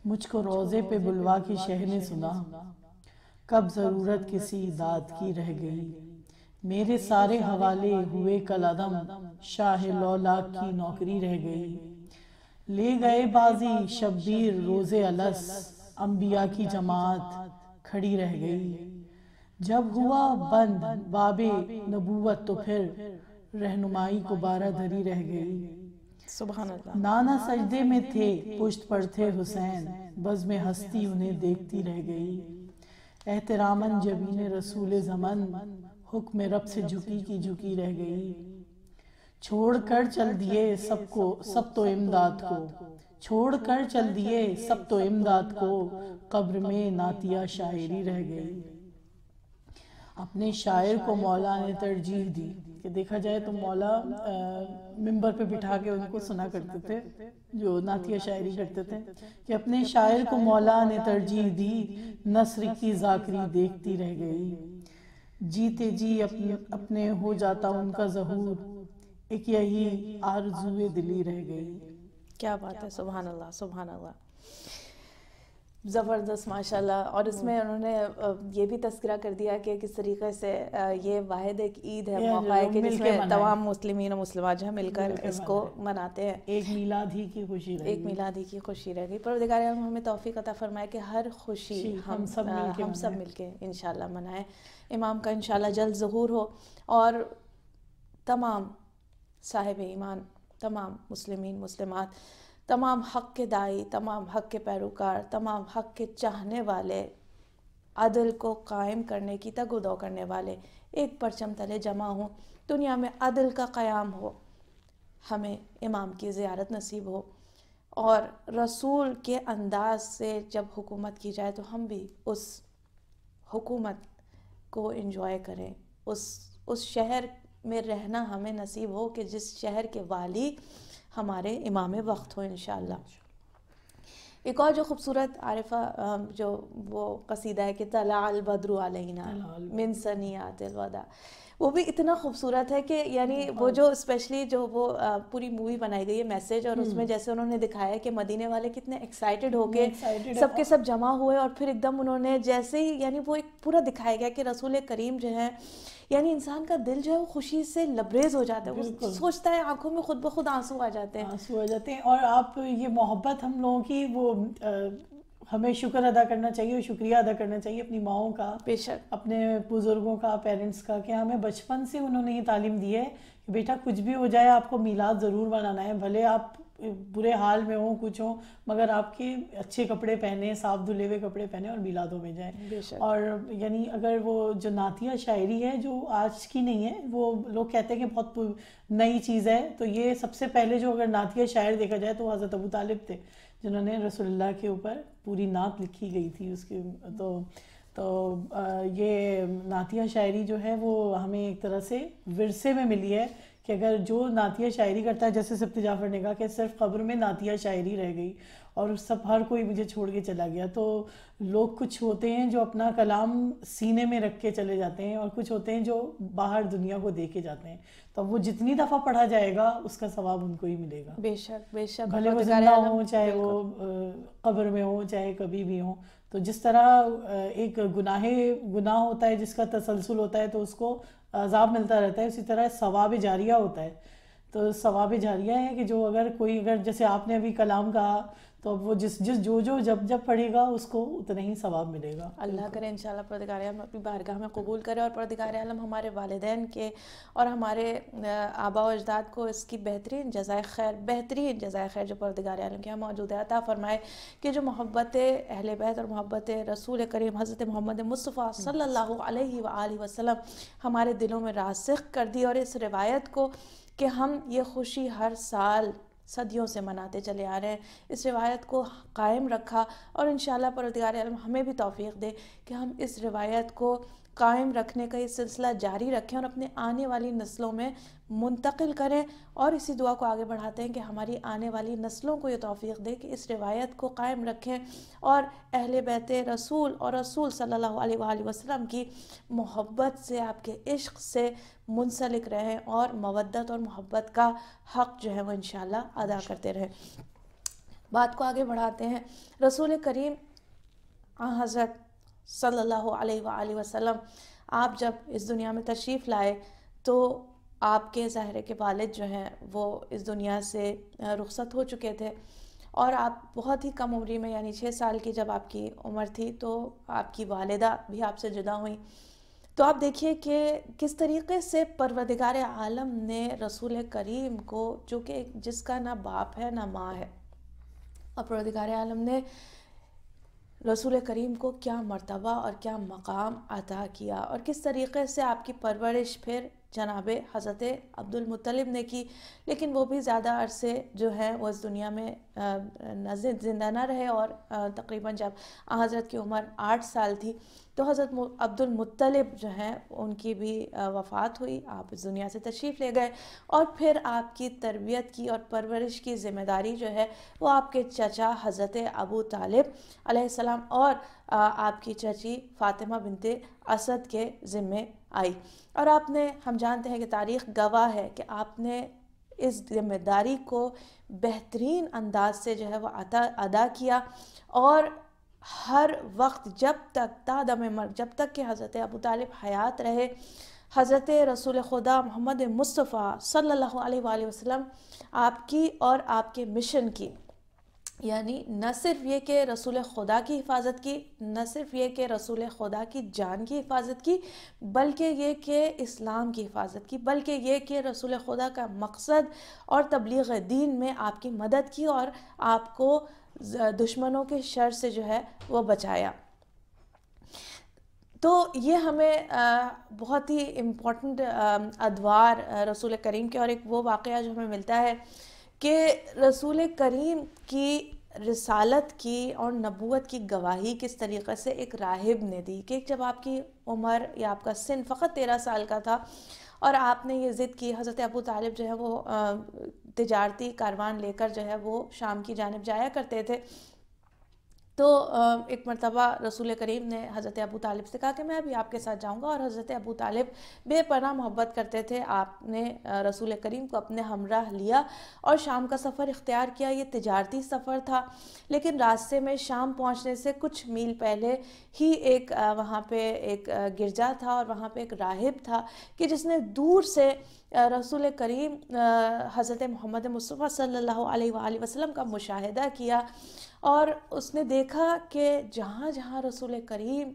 مجھ کو روضے پہ بلوا کے شہ نے سنا، کب ضرورت کسی داد کی رہ گئی، میرے سارے حوالے ہوئے کالعدم، شاہ لولاک کی نوکری رہ گئی، لے گئے بازی شبیر روز الس، انبیاء کی جماعت کھڑی رہ گئی، جب ہوا بند باب نبوت تو پھر رہنمائی کو بارہ دھری رہ گئی، سبحان اللہ۔ نانا سجدے میں تھے پشت پر تھے حسین، بزم ہستی انہیں دیکھتی رہ گئی، احتراماً جبین رسول زمن، حکم رب سے جھکی کی جھکی رہ گئی، چھوڑ کر چل دیے سب تو امداد کو، چھوڑ کر چل دیے سب تو امداد کو، قبر میں نعتیہ شاعری رہ گئی۔ اپنے شاعر کو مولا نے ترجیح دی کہ دیکھا جائے تو مولا ممبر پہ بٹھا کے ان کو سنا کرتے تھے جو نعتیہ شاعری کرتے تھے، کہ اپنے شاعر کو مولا نے ترجیح دی، نثر کی ذاکری دیکھتی رہ گئی، جیتے جی اپنے ہو جاتا ان کا ظہور، ایک یہی آرزوئے دلی رہ گئی۔ کیا بات ہے، سبحان اللہ سبحان اللہ، زبردست ماشاءاللہ۔ اور اس میں انہوں نے یہ بھی تذکرہ کر دیا کہ کس طریقے سے یہ واحد ایک عید ہے، موقع ہے کہ جس میں تمام مسلمین و مسلمات جو ہے مل کر اس کو مناتے ہیں، ایک میلاد ہی کی خوشی رہ گئی، ایک میلاد ہی کی خوشی رہ گئی۔ پروردگار عالم ہمیں توفیق عطا فرمائے کہ ہر خوشی ہم سب مل کے انشاءاللہ منائیں، امام کا انشاءاللہ جلد ظہور ہو، اور تمام صاحب ایمان، تمام مسلمین مسلمات، تمام حق کے داعی، تمام حق کے پیروکار، تمام حق کے چاہنے والے، عدل کو قائم کرنے کی تگ و دو کرنے والے ایک پرچم تلے جمع ہوں، دنیا میں عدل کا قیام ہو، ہمیں امام کی زیارت نصیب ہو، اور رسول کے انداز سے جب حکومت کی جائے تو ہم بھی اس حکومت کو انجوائے کریں، اس شہر میں رہنا ہمیں نصیب ہو کہ جس شہر کے والی ہمارے امام وقت ہو انشاءاللہ۔ ایک اور جو خوبصورت عارفہ جو وہ قصیدہ ہے کہ طلع البدر علینا من ثنیات الوداع، وہ بھی اتنا خوبصورت ہے کہ یعنی وہ جو اسپیشلی جو وہ پوری مووی بنائی گئی ہے میسیج، اور اس میں جیسے انہوں نے دکھایا کہ مدینے والے کتنے ایکسائٹڈ ہو کے سب کے سب جمع ہوئے، اور پھر ایک دم انہوں نے جیسے ہی یعنی وہ ایک پورا دکھایا گیا کہ رسول کریم جو ہے، یعنی انسان کا دل جو ہے وہ خوشی سے لبریز ہو جاتا ہے، وہ سوچتا ہے، آنکھوں میں خود بخود آنسو آ جاتے ہیں، اور آپ یہ محبت ہم لوگوں کی، وہ ہمیں شکر ادا کرنا چاہیے، شکریہ ادا کرنا چاہیے اپنی ماؤں کا، بے شک اپنے بزرگوں کا، پیرنٹس کا، کہ ہمیں بچپن سے انہوں نے یہ تعلیم دی ہے کہ بیٹا کچھ بھی ہو جائے آپ کو میلاد ضرور منانا ہے، بھلے آپ برے حال میں ہوں کچھ ہوں، مگر آپ کے اچھے کپڑے پہنے، صاف دھلے ہوئے کپڑے پہنے اور میلادوں میں جائیں۔ اور یعنی اگر وہ جو نعتیہ شاعری ہے جو آج کی نہیں ہے، وہ لوگ کہتے ہیں کہ بہت نئی چیز ہے، تو یہ سب سے پہلے جو اگر نعتیہ شاعر دیکھا جائے تو حضرت ابو طالب تھے جنہوں نے رسول اللہ کے اوپر پوری نعت لکھی گئی تھی اس کی، تو یہ نعتیہ شاعری جو ہے وہ ہمیں ایک طرح سے ورثے میں ملی ہے کہ اگر جو نعتیہ شاعری کرتا ہے، جیسے سبت جعفر نے کہا کہ صرف قبر میں نعتیہ شاعری رہ گئی اور سب ہر کوئی مجھے چھوڑ کے چلا گیا، تو لوگ کچھ ہوتے ہیں جو اپنا کلام سینے میں رکھ کے چلے جاتے ہیں، اور کچھ ہوتے ہیں جو باہر دنیا کو دے کے جاتے ہیں، تو وہ جتنی دفعہ پڑھا جائے گا اس کا ثواب ان کو ہی ملے گا، بے شک بے شک، بھلے وہ زندہ ہوں چاہے وہ قبر میں ہوں چاہے کبھی بھی ہوں۔ تو جس طرح ایک گناہ ہوتا ہے جس کا تسلسل ہوتا ہے تو اس کو عذاب ملتا رہتا ہے، اسی طرح ثواب جاریہ ہوتا ہے، تو ثواب جاریہ ہے کہ جو اگر کوئی، اگر جیسے آپ نے ابھی کلام کہا، تو وہ جو جب پڑھے گا اس کو اتنا ہی ثواب ملے گا۔ اللہ کرے انشاءاللہ پروردگار عالم اپنی بارگاہ میں قبول کرے، اور پروردگار عالم ہمارے والدین کے اور ہمارے آباء و اجداد کو اس کی بہترین جزائے خیر جو پروردگار عالم کے یہاں موجود ہے عطا فرمائے، کہ جو محبت اہل بیت اور محبت رسول کریم حضرت محمد مصطفیٰ صلی اللہ علیہ وآلہ وسلم ہمارے دلوں میں راسخ کر دی، اور اس روایت کو کہ ہم یہ خوشی ہر سال صدیوں سے مناتے چلے آ رہے ہیں، اس روایت کو قائم رکھا، اور انشاءاللہ پروردگار عالم ہمیں بھی توفیق دے کہ ہم اس روایت کو قائم رکھنے کا یہ سلسلہ جاری رکھیں اور اپنے آنے والی نسلوں میں منتقل کریں، اور اسی دعا کو آگے بڑھاتے ہیں کہ ہماری آنے والی نسلوں کو یہ توفیق دے کہ اس روایت کو قائم رکھیں اور اہل بیت رسول اور رسول صلی اللہ علیہ وآلہ وسلم کی محبت سے، آپ کے عشق سے منسلک رہیں، اور مودت اور محبت کا حق جو ہے وہ انشاءاللہ ادا کرتے رہیں۔ بات کو آگے بڑھاتے ہیں۔ رسول کریم حضرت صلی اللہ علیہ وآلہ وسلم آپ جب اس دنیا میں تشریف لائے تو آپ کے ظاہر کے والد جو ہیں وہ اس دنیا سے رخصت ہو چکے تھے، اور آپ بہت ہی کم عمری میں یعنی 6 سال کی جب آپ کی عمر تھی تو آپ کی والدہ بھی آپ سے جدا ہوئیں۔ تو آپ دیکھیے کہ کس طریقے سے پروردگار عالم نے رسول کریم کو، جو کہ جس کا نہ باپ ہے نہ ماں ہے، اور پروردگار عالم نے رسول کریم کو کیا مرتبہ اور کیا مقام عطا کیا، اور کس طریقے سے آپ کی پرورش پھر جناب حضرت عبد المطلب نے کی، لیکن وہ بھی زیادہ عرصے جو ہے وہ اس دنیا میں زندہ نہ رہے، اور تقریباً جب حضرت کی عمر 8 سال تھی تو حضرت عبد المطلب جو ہیں ان کی بھی وفات ہوئی، آپ اس دنیا سے تشریف لے گئے، اور پھر آپ کی تربیت کی اور پرورش کی ذمہ داری جو ہے وہ آپ کے چچا حضرت ابو طالب علیہ السلام اور آپ کی چچی فاطمہ بنت اسد کے ذمے آئی۔ اور آپ نے، ہم جانتے ہیں کہ تاریخ گواہ ہے کہ آپ نے اس ذمہ داری کو بہترین انداز سے جو ہے وہ ادا کیا، اور ہر وقت جب تک تا دم مرگ، جب تک کہ حضرت ابو طالب حیات رہے، حضرت رسول خدا محمد مصطفیٰ صلی اللہ علیہ وآلہ وسلم آپ کی اور آپ کے مشن کی، یعنی نہ صرف یہ کہ رسول خدا کی حفاظت کی، نہ صرف یہ کہ رسول خدا کی جان کی حفاظت کی، بلکہ یہ کہ اسلام کی حفاظت کی، بلکہ یہ کہ رسول خدا کا مقصد اور تبلیغ دین میں آپ کی مدد کی، اور آپ کو دشمنوں کے شر سے جو ہے وہ بچایا۔ تو یہ ہمیں بہت ہی امپورٹنٹ ادوار رسول کریم کے، اور ایک وہ واقعہ جو ہمیں ملتا ہے کہ رسول کریم کی رسالت کی اور نبوت کی گواہی کس طریقے سے ایک راہب نے دی، کہ جب آپ کی عمر یا آپ کا سن فقط 13 سال کا تھا اور آپ نے یہ ضد کی، حضرت ابو طالب جو ہے وہ تجارتی کاروان لے کر جو ہے وہ شام کی جانب جایا کرتے تھے، تو ایک مرتبہ رسول کریم نے حضرت ابو طالب سے کہا کہ میں بھی آپ کے ساتھ جاؤں گا، اور حضرت ابو طالب بے پناہ محبت کرتے تھے۔ آپ نے رسول کریم کو اپنے ہمراہ لیا اور شام کا سفر اختیار کیا۔ یہ تجارتی سفر تھا، لیکن راستے میں شام پہنچنے سے کچھ میل پہلے ہی ایک وہاں پہ ایک گرجا تھا، اور وہاں پہ ایک راہب تھا کہ جس نے دور سے رسول کریم حضرت محمد مصطفیٰ صلی اللہ علیہ وآلہ وسلم کا مشاہدہ کیا، اور اس نے دیکھا کہ جہاں جہاں رسول کریم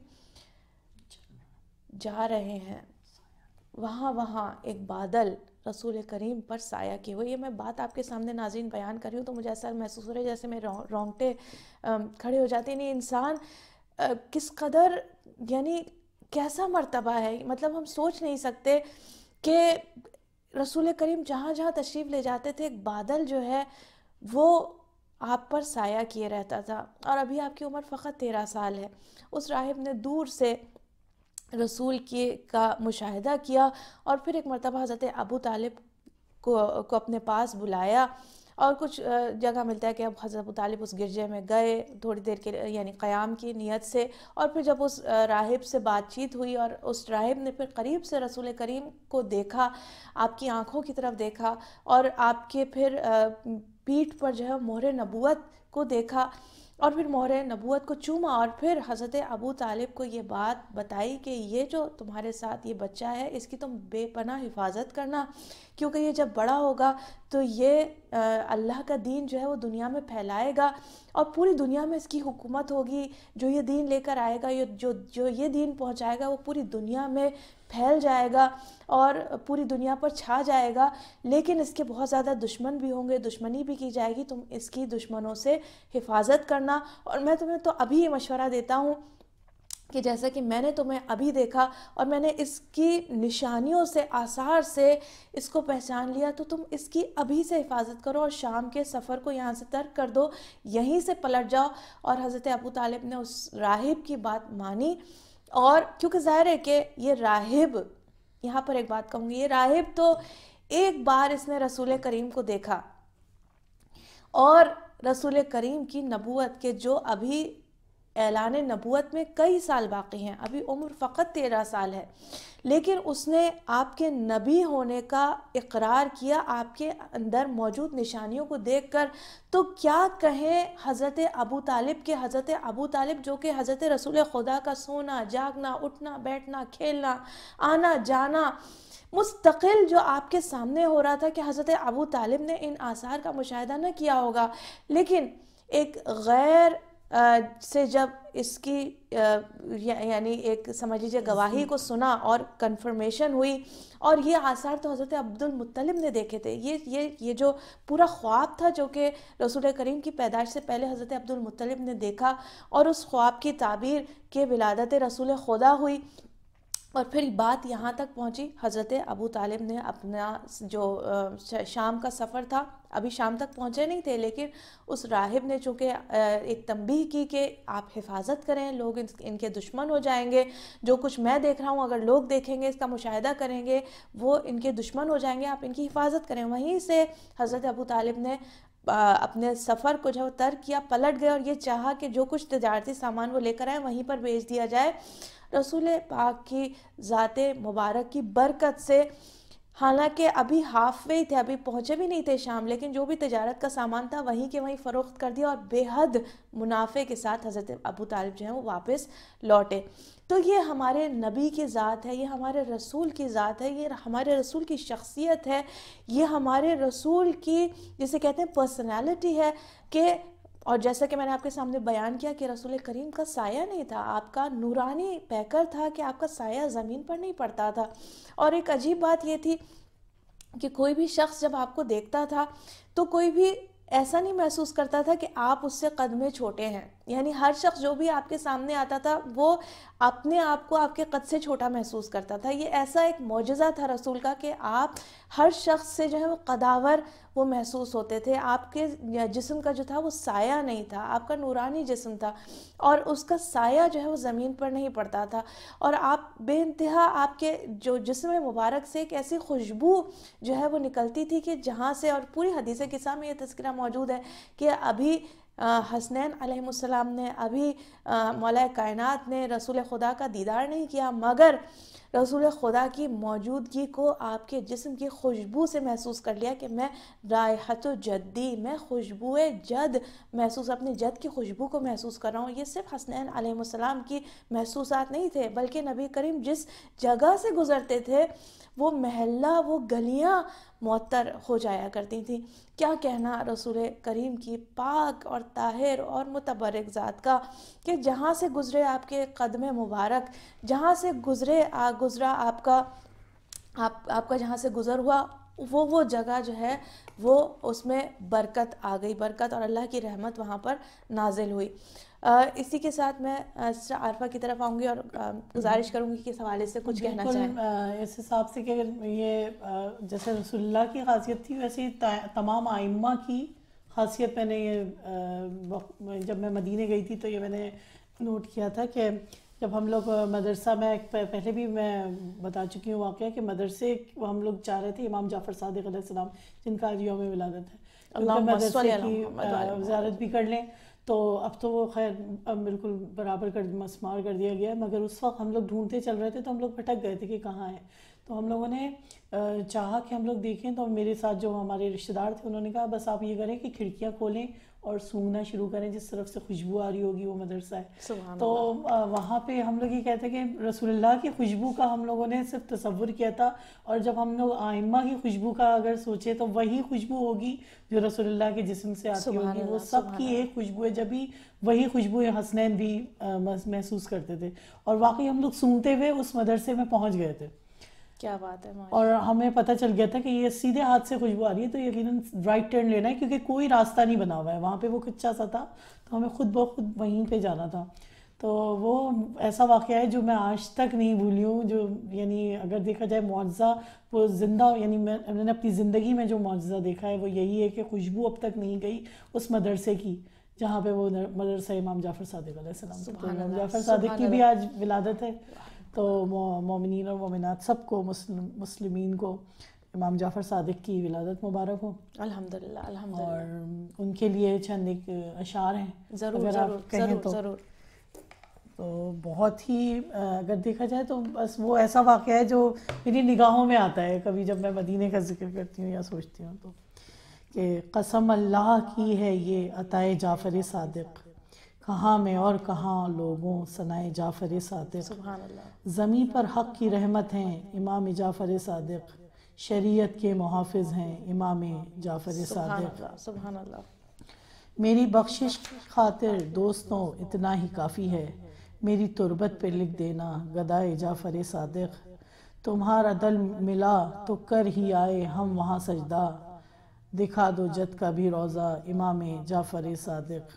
جا رہے ہیں وہاں وہاں ایک بادل رسول کریم پر سایہ کیے ہوئے۔ یہ میں بات آپ کے سامنے ناظرین بیان کر رہی ہوں تو مجھے ایسا محسوس ہو رہا ہے جیسے میں رونگٹے کھڑے ہو جاتے ہیں۔ انسان کس قدر، یعنی کیسا مرتبہ ہے، مطلب ہم سوچ نہیں سکتے کہ رسول کریم جہاں جہاں تشریف لے جاتے تھے ایک بادل جو ہے وہ آپ پر سایہ کیے رہتا تھا، اور ابھی آپ کی عمر فقط 13 سال ہے۔ اس راہب نے دور سے رسول کا مشاہدہ کیا، اور پھر ایک مرتبہ حضرت ابو طالب کو اپنے پاس بلایا، اور کچھ جگہ ملتا ہے کہ اب حضرت ابو طالب اس گرجے میں گئے تھوڑی دیر کے یعنی قیام کی نیت سے، اور پھر جب اس راہب سے بات چیت ہوئی اور اس راہب نے پھر قریب سے رسول کریم کو دیکھا، آپ کی آنکھوں کی طرف دیکھا، اور آپ کے پھر پیٹھ پر جو ہے مہر نبوت کو دیکھا، اور پھر مہر نبوت کو چوما، اور پھر حضرت ابو طالب کو یہ بات بتائی کہ یہ جو تمہارے ساتھ یہ بچہ ہے اس کی تم بے پناہ حفاظت کرنا، کیونکہ یہ جب بڑا ہوگا تو یہ اللہ کا دین جو ہے وہ دنیا میں پھیلائے گا، اور پوری دنیا میں اس کی حکومت ہوگی۔ جو یہ دین لے کر آئے گا، جو یہ دین پہنچائے گا وہ پوری دنیا میں پھیل جائے گا اور پوری دنیا پر چھا جائے گا، لیکن اس کے بہت زیادہ دشمن بھی ہوں گے، دشمنی بھی کی جائے گی، تم اس کی دشمنوں سے حفاظت کرنا۔ اور میں تمہیں تو ابھی یہ مشورہ دیتا ہوں کہ جیسا کہ میں نے تمہیں ابھی دیکھا اور میں نے اس کی نشانیوں سے، آثار سے اس کو پہچان لیا، تو تم اس کی ابھی سے حفاظت کرو، اور شام کے سفر کو یہاں سے ترک کر دو، یہیں سے پلٹ جاؤ۔ اور حضرت ابو طالب نے اس راہب کی بات مانی، اور کیونکہ ظاہر ہے کہ یہ راہب، یہاں پر ایک بات کہوں گی، یہ راہب تو ایک بار اس نے رسول کریم کو دیکھا، اور رسول کریم کی نبوت کے جو ابھی اعلان نبوت میں کئی سال باقی ہیں، ابھی عمر فقط 13 سال ہے، لیکن اس نے آپ کے نبی ہونے کا اقرار کیا آپ کے اندر موجود نشانیوں کو دیکھ کر۔ تو کیا کہیں حضرت ابو طالب کے، حضرت ابو طالب جو کہ حضرت رسول خدا کا سونا جاگنا اٹھنا بیٹھنا کھیلنا آنا جانا مستقل جو آپ کے سامنے ہو رہا تھا، کہ حضرت ابو طالب نے ان آثار کا مشاہدہ نہ کیا ہوگا، لیکن ایک غیر سے جب اس کی یعنی ایک سمجھ لیجیے گواہی کو سنا اور کنفرمیشن ہوئی، اور یہ آثار تو حضرت عبد المطلب نے دیکھے تھے، یہ جو پورا خواب تھا جو کہ رسول کریم کی پیدائش سے پہلے حضرت عبد المطلب نے دیکھا، اور اس خواب کی تعبیر کے ولادت رسول خدا ہوئی، اور پھر بات یہاں تک پہنچی حضرت ابو طالب نے اپنا جو شام کا سفر تھا، ابھی شام تک پہنچے نہیں تھے، لیکن اس راہب نے چونکہ ایک تنبیہ کی کہ آپ حفاظت کریں، لوگ ان کے دشمن ہو جائیں گے، جو کچھ میں دیکھ رہا ہوں اگر لوگ دیکھیں گے، اس کا مشاہدہ کریں گے، وہ ان کے دشمن ہو جائیں گے، آپ ان کی حفاظت کریں۔ وہیں سے حضرت ابو طالب نے اپنے سفر کو جو ترک کیا، پلٹ گئے، اور یہ چاہا کہ جو کچھ تجارتی سامان وہ لے کر آئے وہیں پر بیچ دیا جائے۔ رسول پاک کی ذات مبارک کی برکت سے، حالانکہ ابھی ہاف وے تھے، ابھی پہنچے بھی نہیں تھے شام، لیکن جو بھی تجارت کا سامان تھا وہیں کے وہیں فروخت کر دیا، اور بے حد منافع کے ساتھ حضرت ابو طالب جو ہیں وہ واپس لوٹے۔ تو یہ ہمارے نبی کی ذات ہے، یہ ہمارے رسول کی ذات ہے، یہ ہمارے رسول کی شخصیت ہے، یہ ہمارے رسول کی جسے کہتے ہیں پرسنالٹی ہے، کہ اور جیسا کہ میں نے آپ کے سامنے بیان کیا کہ رسول کریم کا سایہ نہیں تھا، آپ کا نورانی پیکر تھا کہ آپ کا سایہ زمین پر نہیں پڑتا تھا۔ اور ایک عجیب بات یہ تھی کہ کوئی بھی شخص جب آپ کو دیکھتا تھا تو کوئی بھی ایسا نہیں محسوس کرتا تھا کہ آپ اس سے قد میں چھوٹے ہیں، یعنی ہر شخص جو بھی آپ کے سامنے آتا تھا وہ اپنے آپ کو آپ کے قد سے چھوٹا محسوس کرتا تھا۔ یہ ایسا ایک معجزہ تھا رسول کا کہ آپ ہر شخص سے جو ہے وہ قداور وہ محسوس ہوتے تھے، آپ کے جسم کا جو تھا وہ سایہ نہیں تھا، آپ کا نورانی جسم تھا، اور اس کا سایہ جو ہے وہ زمین پر نہیں پڑتا تھا، اور آپ بے انتہا آپ کے جو جسم مبارک سے ایک ایسی خوشبو جو ہے وہ نکلتی تھی کہ جہاں سے، اور پوری حدیث قصہ میں یہ تذکرہ موجود ہے کہ ابھی حسنین علیہ السلام نے، ابھی مولا کائنات نے رسول خدا کا دیدار نہیں کیا، مگر رسول خدا کی موجودگی کو آپ کے جسم کی خوشبو سے محسوس کر لیا کہ میں رائحت جدی، میں خوشبو جد محسوس، اپنے جد کی خوشبو کو محسوس کر رہا ہوں۔ یہ صرف حسنین علیہ السلام کی محسوسات نہیں تھے، بلکہ نبی کریم جس جگہ سے گزرتے تھے وہ محلہ، وہ گلیاں معطر ہو جایا کرتی تھیں۔ کیا کہنا رسول کریم کی پاک اور طاہر اور متبرک ذات کا، کہ جہاں سے گزرے آپ کے قدم مبارک، جہاں سے گزرا آپ کا جہاں سے گزر ہوا، وہ جگہ جو ہے وہ اس میں برکت آ گئی، برکت اور اللہ کی رحمت وہاں پر نازل ہوئی۔ اسی کے ساتھ میں عارفہ کی طرف آؤں گی اور گزارش کروں گی کہ اس حوالے سے کچھ کہنا چاہیں۔ اس حساب سے کہ یہ جیسے رسول اللہ کی خاصیت تھی ویسے تمام ائمہ کی خاصیت، میں نے یہ جب میں مدینے گئی تھی تو یہ میں نے نوٹ کیا تھا کہ جب ہم لوگ مدرسہ میں پہلے بھی میں بتا چکی ہوں واقعہ کہ مدرسے ہم لوگ چاہ رہے تھے امام جعفر صادق علیہ السلام جن کا آج یوم ولادت ہے، کیونکہ مدرسے کی زیارت بھی کر لیں، تو اب تو وہ خیر بالکل برابر مسمار کر دیا گیا ہے، مگر اس وقت ہم لوگ ڈھونڈتے چل رہے تھے تو ہم لوگ بھٹک گئے تھے کہ کہاں ہے، تو ہم لوگوں نے چاہا کہ ہم لوگ دیکھیں، تو میرے ساتھ جو ہمارے رشتہ دار تھے انہوں نے کہا بس آپ یہ کریں کہ کھڑکیاں کھولیں اور سونگنا شروع کریں، جس طرف سے خوشبو آ رہی ہوگی وہ مدرسہ ہے۔ تو وہاں پہ ہم لوگ یہ کہتے ہیں کہ رسول اللہ کی خوشبو کا ہم لوگوں نے صرف تصور کیا تھا، اور جب ہم لوگ آئمہ کی خوشبو کا اگر سوچے تو وہی خوشبو ہوگی جو رسول اللہ کے جسم سے آتی ہوگی، وہ سب کی ایک خوشبو ہے، جب بھی وہی خوشبو حسنین بھی محسوس کرتے تھے، اور واقعی ہم لوگ سونگتے ہوئے اس مدرسے میں پہنچ گئے تھے۔ کیا بات ہے، اور ہمیں پتہ چل گیا تھا کہ یہ سیدھے ہاتھ سے خوشبو آ رہی ہے تو یقیناً رائٹ ٹرن لینا ہے، کیونکہ کوئی راستہ نہیں بنا ہوا ہے وہاں پہ، وہ کچا سا تھا تو ہمیں خود بخود وہیں پہ جانا تھا۔ تو وہ ایسا واقعہ ہے جو میں آج تک نہیں بھولی ہوں، جو یعنی اگر دیکھا جائے معجزہ وہ زندہ، یعنی میں نے اپنی زندگی میں جو معجزہ دیکھا ہے وہ یہی ہے کہ خوشبو اب تک نہیں گئی اس مدرسے کی جہاں پہ وہ مدرسہ امام جعفر صادق علیہ السلام، امام جعفر صادق کی بھی آج ولادت ہے، تو مومنین اور مومنات سب کو، مسلمین کو امام جعفر صادق کی ولادت مبارک ہو، الحمدللہ الحمدللہ۔ اور ان کے لیے چند ایک اشعار ہیں، ضرور ضرور ضرور ضرور۔ بہت ہی اگر دیکھا جائے تو بس وہ ایسا واقعہ ہے جو میری نگاہوں میں آتا ہے کبھی جب میں مدینے کا ذکر کرتی ہوں یا سوچتی ہوں تو، کہ قسم اللہ کی ہے یہ عطائے جعفر صادق، کہاں میں اور کہاں لوگوں ثنائے جعفر صادق، سبحان اللہ، زمیں پر حق کی رحمت ہیں امام جعفر صادق، شریعت کے محافظ ہیں امام جعفر سبحان صادق، اللہ، سبحان اللہ، میری بخشش خاطر دوستوں اتنا ہی کافی ہے، میری تربت پہ لکھ دینا گدائے جعفر صادق، تمہارا دل ملا تو کر ہی آئے ہم وہاں سجدہ، دکھا دو جد کا بھی روضہ امام جعفر صادق،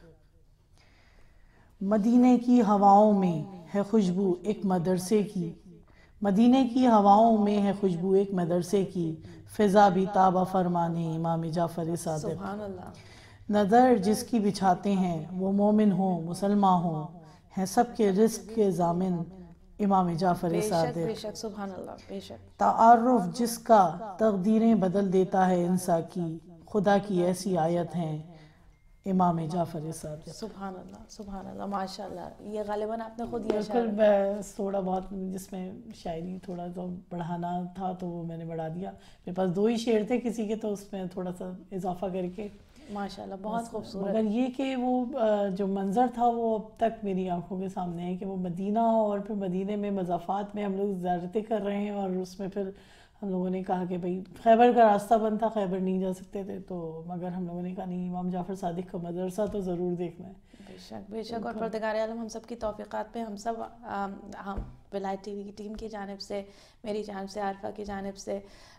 مدینے کی ہواؤں میں ہے خوشبو ایک مدرسے کی، مدینے کی ہواؤں میں ہے خوشبو ایک مدرسے کی، فضا بھی تابہ فرمانے امام جعفر صادق، سبحان اللہ، نظر جس کی بچھاتے ہیں وہ مومن ہوں مسلمان ہوں، ہیں سب کے رزق کے ضامن امام جعفر بے شک بے صادق، شک، سبحان اللہ، بے شک، تعارف جس کا تقدیریں بدل دیتا ہے انسان کی، خدا کی ایسی آیت ہیں امام جعفر صادق۔ سبحان اللہ، سبحان اللہ، ماشاء اللہ، یہ غالباً آپ نے خود یہ بالکل، میں تھوڑا بہت جس میں شاعری تھوڑا سا بڑھانا تھا تو وہ میں نے بڑھا دیا، میرے پاس 2 ہی شعر تھے کسی کے تو اس میں تھوڑا سا اضافہ کر کے، ماشاء اللہ، بہت خوبصورت، مگر یہ کہ وہ جو منظر تھا وہ اب تک میری آنکھوں کے سامنے ہے کہ وہ مدینہ اور پھر مدینے میں مضافات میں ہم لوگ زیارتیں کر رہے ہیں، اور اس میں پھر ہم لوگوں نے کہا کہ بھئی خیبر کا راستہ بند تھا، خیبر نہیں جا سکتے تھے، تو مگر ہم لوگوں نے کہا نہیں، امام جعفر صادق کا مدرسہ تو ضرور دیکھنا ہے۔ بے شک بے شک، اور پروردگار عالم ہم سب کی توفیقات پہ ہم سب ہم ولایت ٹی وی کی ٹیم کی جانب سے، میری جانب سے، عارفہ کی جانب سے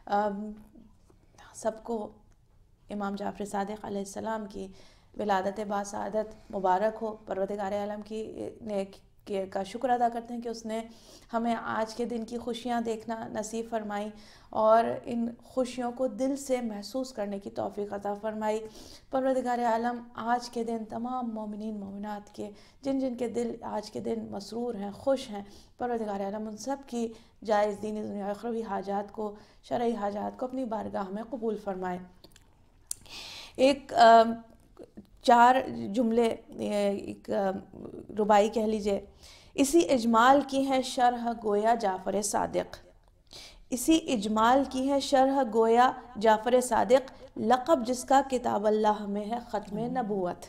سب کو امام جعفر صادق علیہ السلام کی ولادت باسعادت مبارک ہو۔ پروردگار عالم کا شکر ادا کرتے ہیں کہ اس نے ہمیں آج کے دن کی خوشیاں دیکھنا نصیب فرمائی اور ان خوشیوں کو دل سے محسوس کرنے کی توفیق عطا فرمائی۔ پروردگار عالم آج کے دن تمام مومنین مومنات کے جن کے دل آج کے دن مسرور ہیں، خوش ہیں، پروردگار عالم ان سب کی جائز دینی دنیا اخروی حاجات کو، شرعی حاجات کو اپنی بارگاہ میں قبول فرمائے۔ ایک 4 جملے، ایک ربائی کہہ لیجئے، اسی اجمال کی ہے شرح گویا جعفر صادق، اسی اجمال کی ہے شرح گویا جعفر صادق، لقب جس کا کتاب اللہ میں ہے ختم نبوت،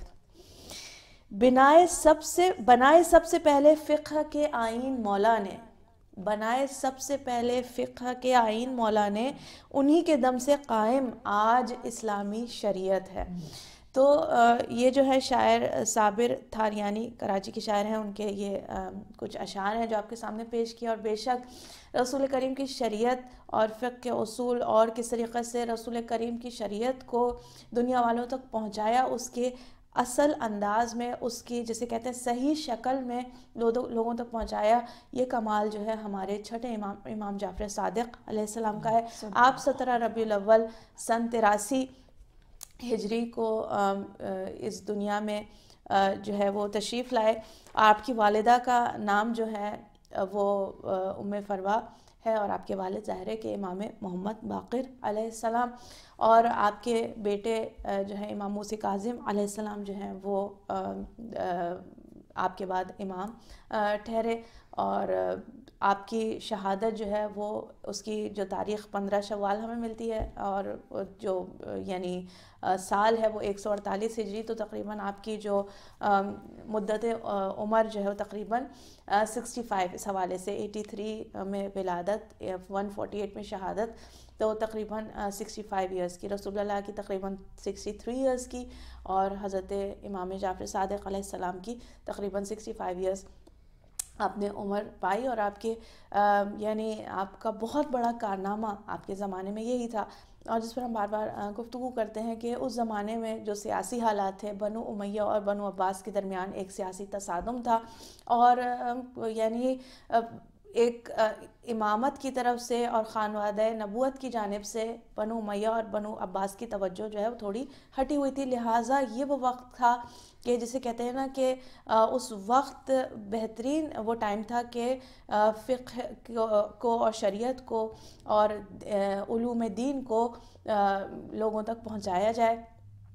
بنائے سب سے پہلے فقہ کے آئین مولا نے، بنائے سب سے پہلے فقہ کے آئین مولا نے، انہی کے دم سے قائم آج اسلامی شریعت ہے۔ تو یہ جو ہے شاعر صابر تھاریانی کراچی کے شاعر ہیں، ان کے یہ کچھ اشعار ہیں جو آپ کے سامنے پیش کیا، اور بے شک رسول کریم کی شریعت اور فقہ کے اصول اور کس طریقے سے رسول کریم کی شریعت کو دنیا والوں تک پہنچایا، اس کے اصل انداز میں، اس کی جسے کہتے ہیں صحیح شکل میں لوگوں تک پہنچایا، یہ کمال جو ہے ہمارے چھٹے امام جعفر صادق علیہ السلام کا ہے۔ آپ 17 ربیع الاول سن 83 ہجری کو اس دنیا میں جو ہے وہ تشریف لائے۔ آپ کی والدہ کا نام جو ہے وہ ام فروا ہے، اور آپ کے والد ظاہر ہے کہ امام محمد باقر علیہ السلام، اور آپ کے بیٹے جو ہیں امام موسی کاظم علیہ السلام جو ہیں وہ آپ کے بعد امام ٹھہرے، اور آپ کی شہادت جو ہے وہ اس کی جو تاریخ 15 شوال ہمیں ملتی ہے، اور جو یعنی سال ہے وہ 148 ہجری، تو تقریباً آپ کی جو مدت عمر جو ہے وہ تقریباً 65 اس حوالے سے، 83 میں ولادت، 148 میں شہادت، تو تقریباً 65 ایئرس کی، رسول اللہ کی تقریباً 63 ایئرس کی، اور حضرت امام جعفر صادق علیہ السلام کی تقریباً 65 ایئرس آپ نے عمر پائی، اور آپ کے یعنی آپ کا بہت بڑا کارنامہ آپ کے زمانے میں یہی تھا، اور جس پر ہم بار بار گفتگو کرتے ہیں کہ اس زمانے میں جو سیاسی حالات تھے، بنو امیہ اور بنو عباس کے درمیان ایک سیاسی تصادم تھا، اور یعنی ایک امامت کی طرف سے اور خانوادہ نبوت کی جانب سے بنو امیہ اور بنو عباس کی توجہ جو ہے وہ تھوڑی ہٹی ہوئی تھی، لہٰذا یہ وہ وقت تھا کہ جسے کہتے ہیں نا کہ اس وقت بہترین وہ ٹائم تھا کہ فقہ کو اور شریعت کو اور علوم دین کو لوگوں تک پہنچایا جائے،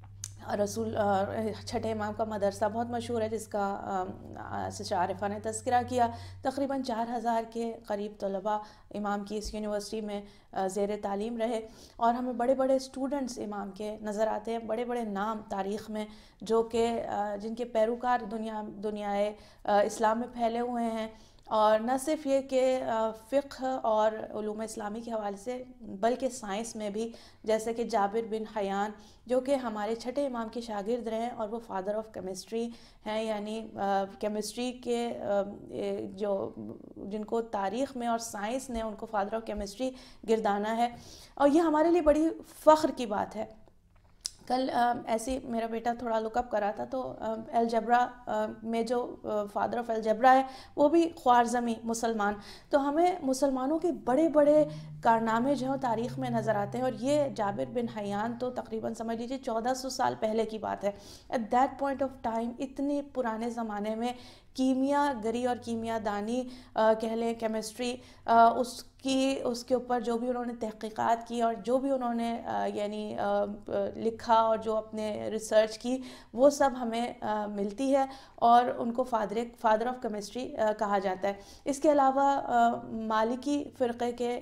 رسول چھٹے امام کا مدرسہ بہت مشہور ہے جس کا سسٹر عارفہ نے تذکرہ کیا. تقریباً 4000 کے قریب طلباء امام کی اس یونیورسٹی میں زیر تعلیم رہے, اور ہمیں بڑے بڑے اسٹوڈنٹس امام کے نظر آتے ہیں, بڑے بڑے نام تاریخ میں جو کہ جن کے پیروکار دنیائے اسلام میں پھیلے ہوئے ہیں. اور نہ صرف یہ کہ فقہ اور علوم اسلامی کے حوالے سے بلکہ سائنس میں بھی, جیسے کہ جابر بن حیان جو کہ ہمارے چھٹے امام کے شاگرد رہے اور وہ فادر آف کیمسٹری ہیں, یعنی کیمسٹری کے جو جن کو تاریخ میں اور سائنس نے ان کو فادر آف کیمسٹری گردانا ہے, اور یہ ہمارے لیے بڑی فخر کی بات ہے. کل ایسی میرا بیٹا تھوڑا لک اپ کرا تھا تو الجبرا میں جو فادر آف الجبرا ہے وہ بھی خوارزمی مسلمان. تو ہمیں مسلمانوں کے بڑے بڑے کارنامے جو ہیں تاریخ میں نظر آتے ہیں, اور یہ جابر بن حیان تو تقریباً سمجھ لیجیے 1400 سال پہلے کی بات ہے. At that point of time اتنے پرانے زمانے میں کیمیا گری اور کیمیا دانی کہہ لیں, کیمسٹری, اس کے اوپر جو بھی انہوں نے تحقیقات کی اور جو بھی انہوں نے یعنی لکھا اور جو اپنے ریسرچ کی وہ سب ہمیں ملتی ہے, اور ان کو فادر آف کیمسٹری کہا جاتا ہے. اس کے علاوہ مالکی فرقے کے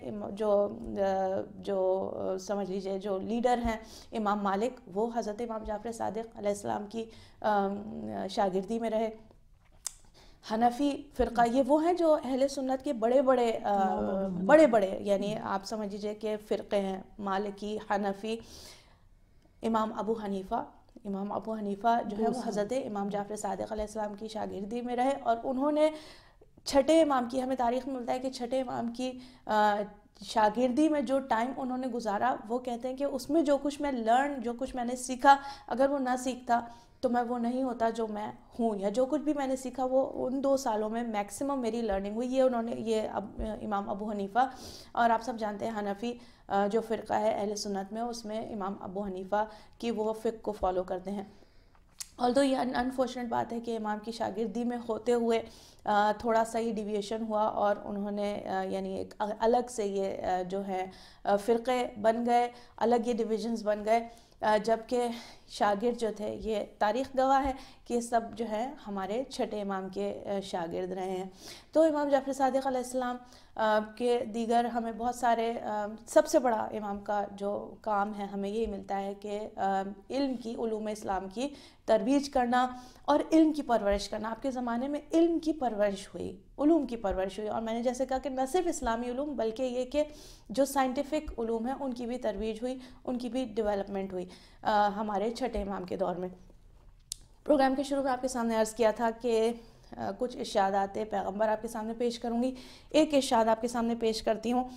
جو سمجھ لیجئے جو لیڈر ہیں امام مالک, وہ حضرت امام جعفر صادق علیہ السلام کی شاگردی میں رہے. حنفی فرقہ یہ وہ ہیں جو اہل سنت کے بڑے بڑے یعنی آپ سمجھ لیجیے کہ فرقے ہیں, مالکی, حنفی. امام ابو حنیفہ جو ہے وہ حضرت امام جعفر صادق علیہ السلام کی شاگردی میں رہے, اور انہوں نے چھٹے امام کی, ہمیں تاریخ میں ملتا ہے کہ چھٹے امام کی شاگردی میں جو ٹائم انہوں نے گزارا, وہ کہتے ہیں کہ اس میں جو کچھ میں نے سیکھا, اگر وہ نہ سیکھتا تو میں وہ نہیں ہوتا جو میں ہوں, یا جو کچھ بھی میں نے سیکھا وہ ان 2 سالوں میں میکسیمم میری لرننگ ہوئی. یہ امام ابو حنیفہ, اور آپ سب جانتے ہیں حنفی جو فرقہ ہے اہل سنت میں, اس میں امام ابو حنیفہ کی وہ فقہ کو فالو کرتے ہیں. although یہ انفارچونیٹ بات ہے کہ امام کی شاگردی میں ہوتے ہوئے تھوڑا سا ہی ڈیویشن ہوا, اور انہوں نے یعنی ایک الگ سے یہ جو ہے فرقے بن گئے, الگ یہ ڈویژنز بن گئے, جبکہ شاگرد جو تھے, یہ تاریخ گواہ ہے کہ یہ سب جو ہے ہمارے چھٹے امام کے شاگرد رہے ہیں. تو امام جعفر صادق علیہ السلام کے دیگر ہمیں بہت سارے, سب سے بڑا امام کا جو کام ہے ہمیں یہی ملتا ہے کہ علم کی, علوم اسلام کی ترویج کرنا اور علم کی پرورش کرنا. آپ کے زمانے میں علم کی پرورش ہوئی, علوم کی پرورش ہوئی, اور میں نے جیسے کہا کہ نہ صرف اسلامی علوم بلکہ یہ کہ جو سائنٹیفک علوم ہیں ان کی بھی ترویج ہوئی, ان کی بھی ڈیولپمنٹ ہوئی ہمارے چھٹے امام کے دور میں. پروگرام کے شروع میں آپ کے سامنے عرض کیا تھا کہ کچھ ارشادات پیغمبر آپ کے سامنے پیش کروں گی. ایک ارشاد آپ کے سامنے پیش کرتی ہوں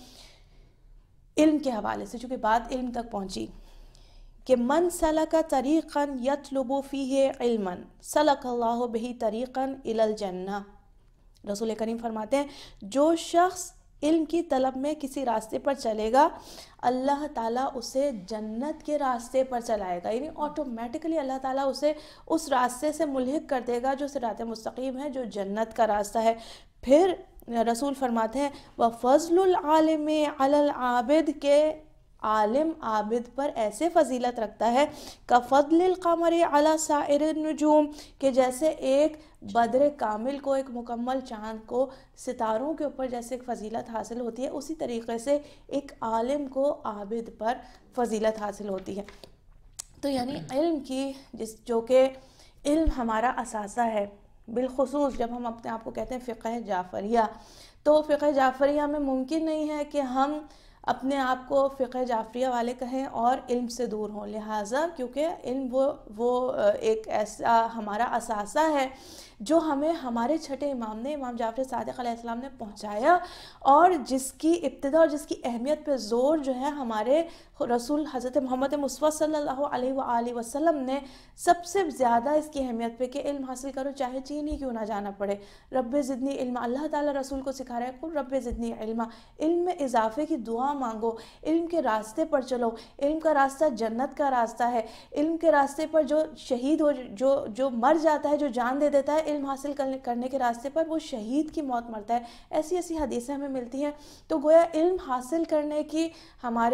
علم کے حوالے سے, چونکہ بات علم تک پہنچی, کہ من سلک طریقا یطلب فیہ علما سلک اللہ بہ طریقا الی الجنہ. رسول کریم فرماتے ہیں جو شخص علم کی طلب میں کسی راستے پر چلے گا, اللہ تعالیٰ اسے جنت کے راستے پر چلائے گا, یعنی آٹومیٹکلی اللہ تعالیٰ اسے اس راستے سے ملحق کر دے گا جو صراط مستقیم ہے, جو جنت کا راستہ ہے. پھر رسول فرماتے ہیں وَفَضْلُ الْعَالِمِ عَلَى الْعَابِدِ, کہ عالم عابد پر ایسے فضیلت رکھتا ہے کَفَضْلِ الْقَمَرِ عَلَى سَائِرِ النُّجُومِ, کہ جیسے ایک بدر کامل کو, ایک مکمل چاند کو ستاروں کے اوپر جیسے ایک فضیلت حاصل ہوتی ہے, اسی طریقے سے ایک عالم کو عابد پر فضیلت حاصل ہوتی ہے. تو یعنی علم کی جو کہ علم ہمارا اثاثہ ہے, بالخصوص جب ہم اپنے آپ کو کہتے ہیں فقہ جعفریہ, تو فقہ جعفریہ میں ممکن نہیں ہے کہ ہم اپنے آپ کو فقہ جعفریہ والے کہیں اور علم سے دور ہوں. لہٰذا کیونکہ علم وہ ایک ایسا ہمارا اثاثہ ہے جو ہمیں ہمارے چھٹے امام نے, امام جعفر صادق علیہ السلام نے پہنچایا, اور جس کی ابتدا اور جس کی اہمیت پہ زور جو ہے ہمارے رسول حضرت محمد مصطفیٰ صلی اللہ علیہ وآلہ وسلم نے سب سے زیادہ اس کی اہمیت پہ, کہ علم حاصل کرو چاہے چین ہی کیوں نہ جانا پڑے. رب زدنی علما, اللہ تعالیٰ رسول کو سکھا رہا ہے قل رب زدنی علما, علم میں اضافے کی دعا مانگو, علم کے راستے پر چلو. علم کا راستہ جنت کا راستہ ہے. علم کے راستے پر جو شہید ہو, جو مر جاتا ہے, جو جان دے دیتا ہے علم حاصل کرنے کے راستے پر, وہ شہید کی موت مرتا ہے. ایسی حدیثیں ہمیں ملتی ہیں. تو گویا علم حاصل کرنے کی ہمارے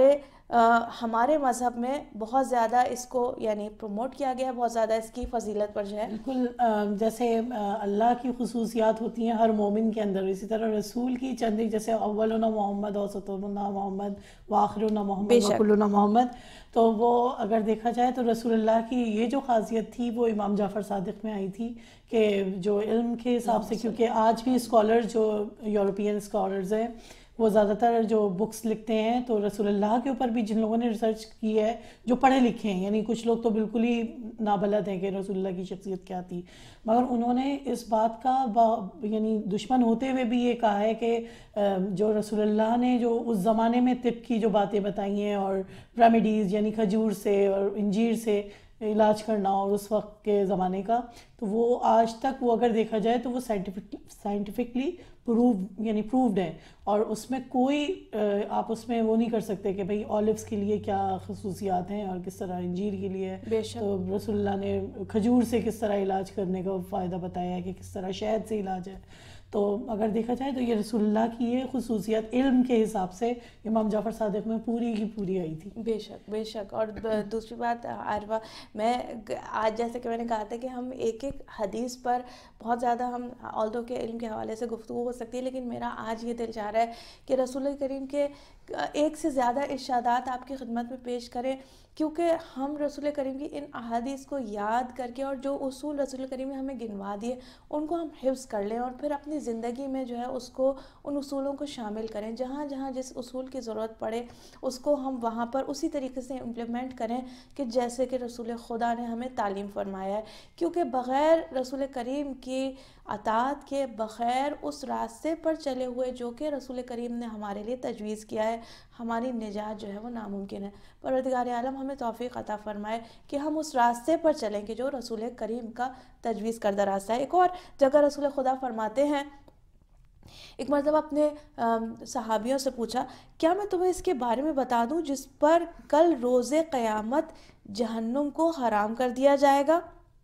ہمارے مذہب میں بہت زیادہ اس کو یعنی پروموٹ کیا گیا ہے، بہت زیادہ اس کی فضیلت پر جو ہے بالکل جیسے اللہ کی خصوصیات ہوتی ہیں ہر مومن کے اندر، اسی طرح رسول کی چند جیسے اولنا محمد اوسطنا محمد وآخرنا محمد بے شک وکلنا محمد، تو وہ اگر دیکھا جائے تو رسول اللہ کی یہ جو خاصیت تھی وہ امام جعفر صادق میں آئی تھی کہ جو علم کے حساب سے، کیونکہ آج بھی اسکالر جو یورپین اسکالرز ہیں وہ زیادہ تر جو بکس لکھتے ہیں تو رسول اللہ کے اوپر بھی جن لوگوں نے ریسرچ کی ہے جو پڑھے لکھے ہیں، یعنی کچھ لوگ تو بالکل ہی نابلد ہیں کہ رسول اللہ کی شخصیت کیا تھی، مگر انہوں نے اس بات کا یعنی دشمن ہوتے ہوئے بھی یہ کہا ہے کہ جو رسول اللہ نے جو اس زمانے میں طب کی جو باتیں بتائی ہیں اور ریمیڈیز یعنی کھجور سے اور انجیر سے علاج کرنا اور اس وقت کے زمانے کا، تو وہ آج تک وہ اگر دیکھا جائے تو وہ سائنٹیفکلی یعنی پرووڈ ہے، اور اس میں کوئی آپ اس میں وہ نہیں کر سکتے کہ بھئی اولیوز کے لیے کیا خصوصیات ہیں اور کس طرح انجیر کے لیے تو رسول اللہ نے کھجور سے کس طرح علاج کرنے کا فائدہ بتایا ہے کہ کس طرح شہد سے علاج ہے. تو اگر دیکھا جائے تو یہ رسول اللہ کی یہ خصوصیت علم کے حساب سے امام جعفر صادق میں پوری کی پوری آئی تھی. بے شک بے شک. اور دوسری بات عارفہ، میں آج جیسے کہ میں نے کہا تھا کہ ہم ایک ایک حدیث پر بہت زیادہ ہم آلدو کے علم کے حوالے سے گفتگو ہو سکتی ہے، لیکن میرا آج یہ دل چاہ رہا ہے کہ رسول کریم کے ایک سے زیادہ ارشادات آپ کی خدمت میں پیش کریں، کیونکہ ہم رسول کریم کی ان احادیث کو یاد کر کے اور جو اصول رسول کریم نے ہمیں گنوا دیے ان کو ہم حفظ کر لیں اور پھر اپنی زندگی میں جو ہے اس کو ان اصولوں کو شامل کریں، جہاں جہاں جس اصول کی ضرورت پڑے اس کو ہم وہاں پر اسی طریقے سے امپلیمنٹ کریں کہ جیسے کہ رسول خدا نے ہمیں تعلیم فرمایا ہے. کیونکہ بغیر رسول کریم کی اطاعت کے، بغیر اس راستے پر چلے ہوئے جو کہ رسول کریم نے ہمارے لیے تجویز کیا ہے، ہماری نجات جو ہے وہ ناممکن ہے. پروردگار عالم ہمیں توفیق عطا فرمائے کہ ہم اس راستے پر چلیں کہ جو رسول کریم کا تجویز کردہ راستہ ہے. ایک اور جگہ رسول خدا فرماتے ہیں، ایک مرتبہ اپنے صحابیوں سے پوچھا، کیا میں تمہیں اس کے بارے میں بتا دوں جس پر کل روز قیامت جہنم کو حرام کر دیا جائے گا؟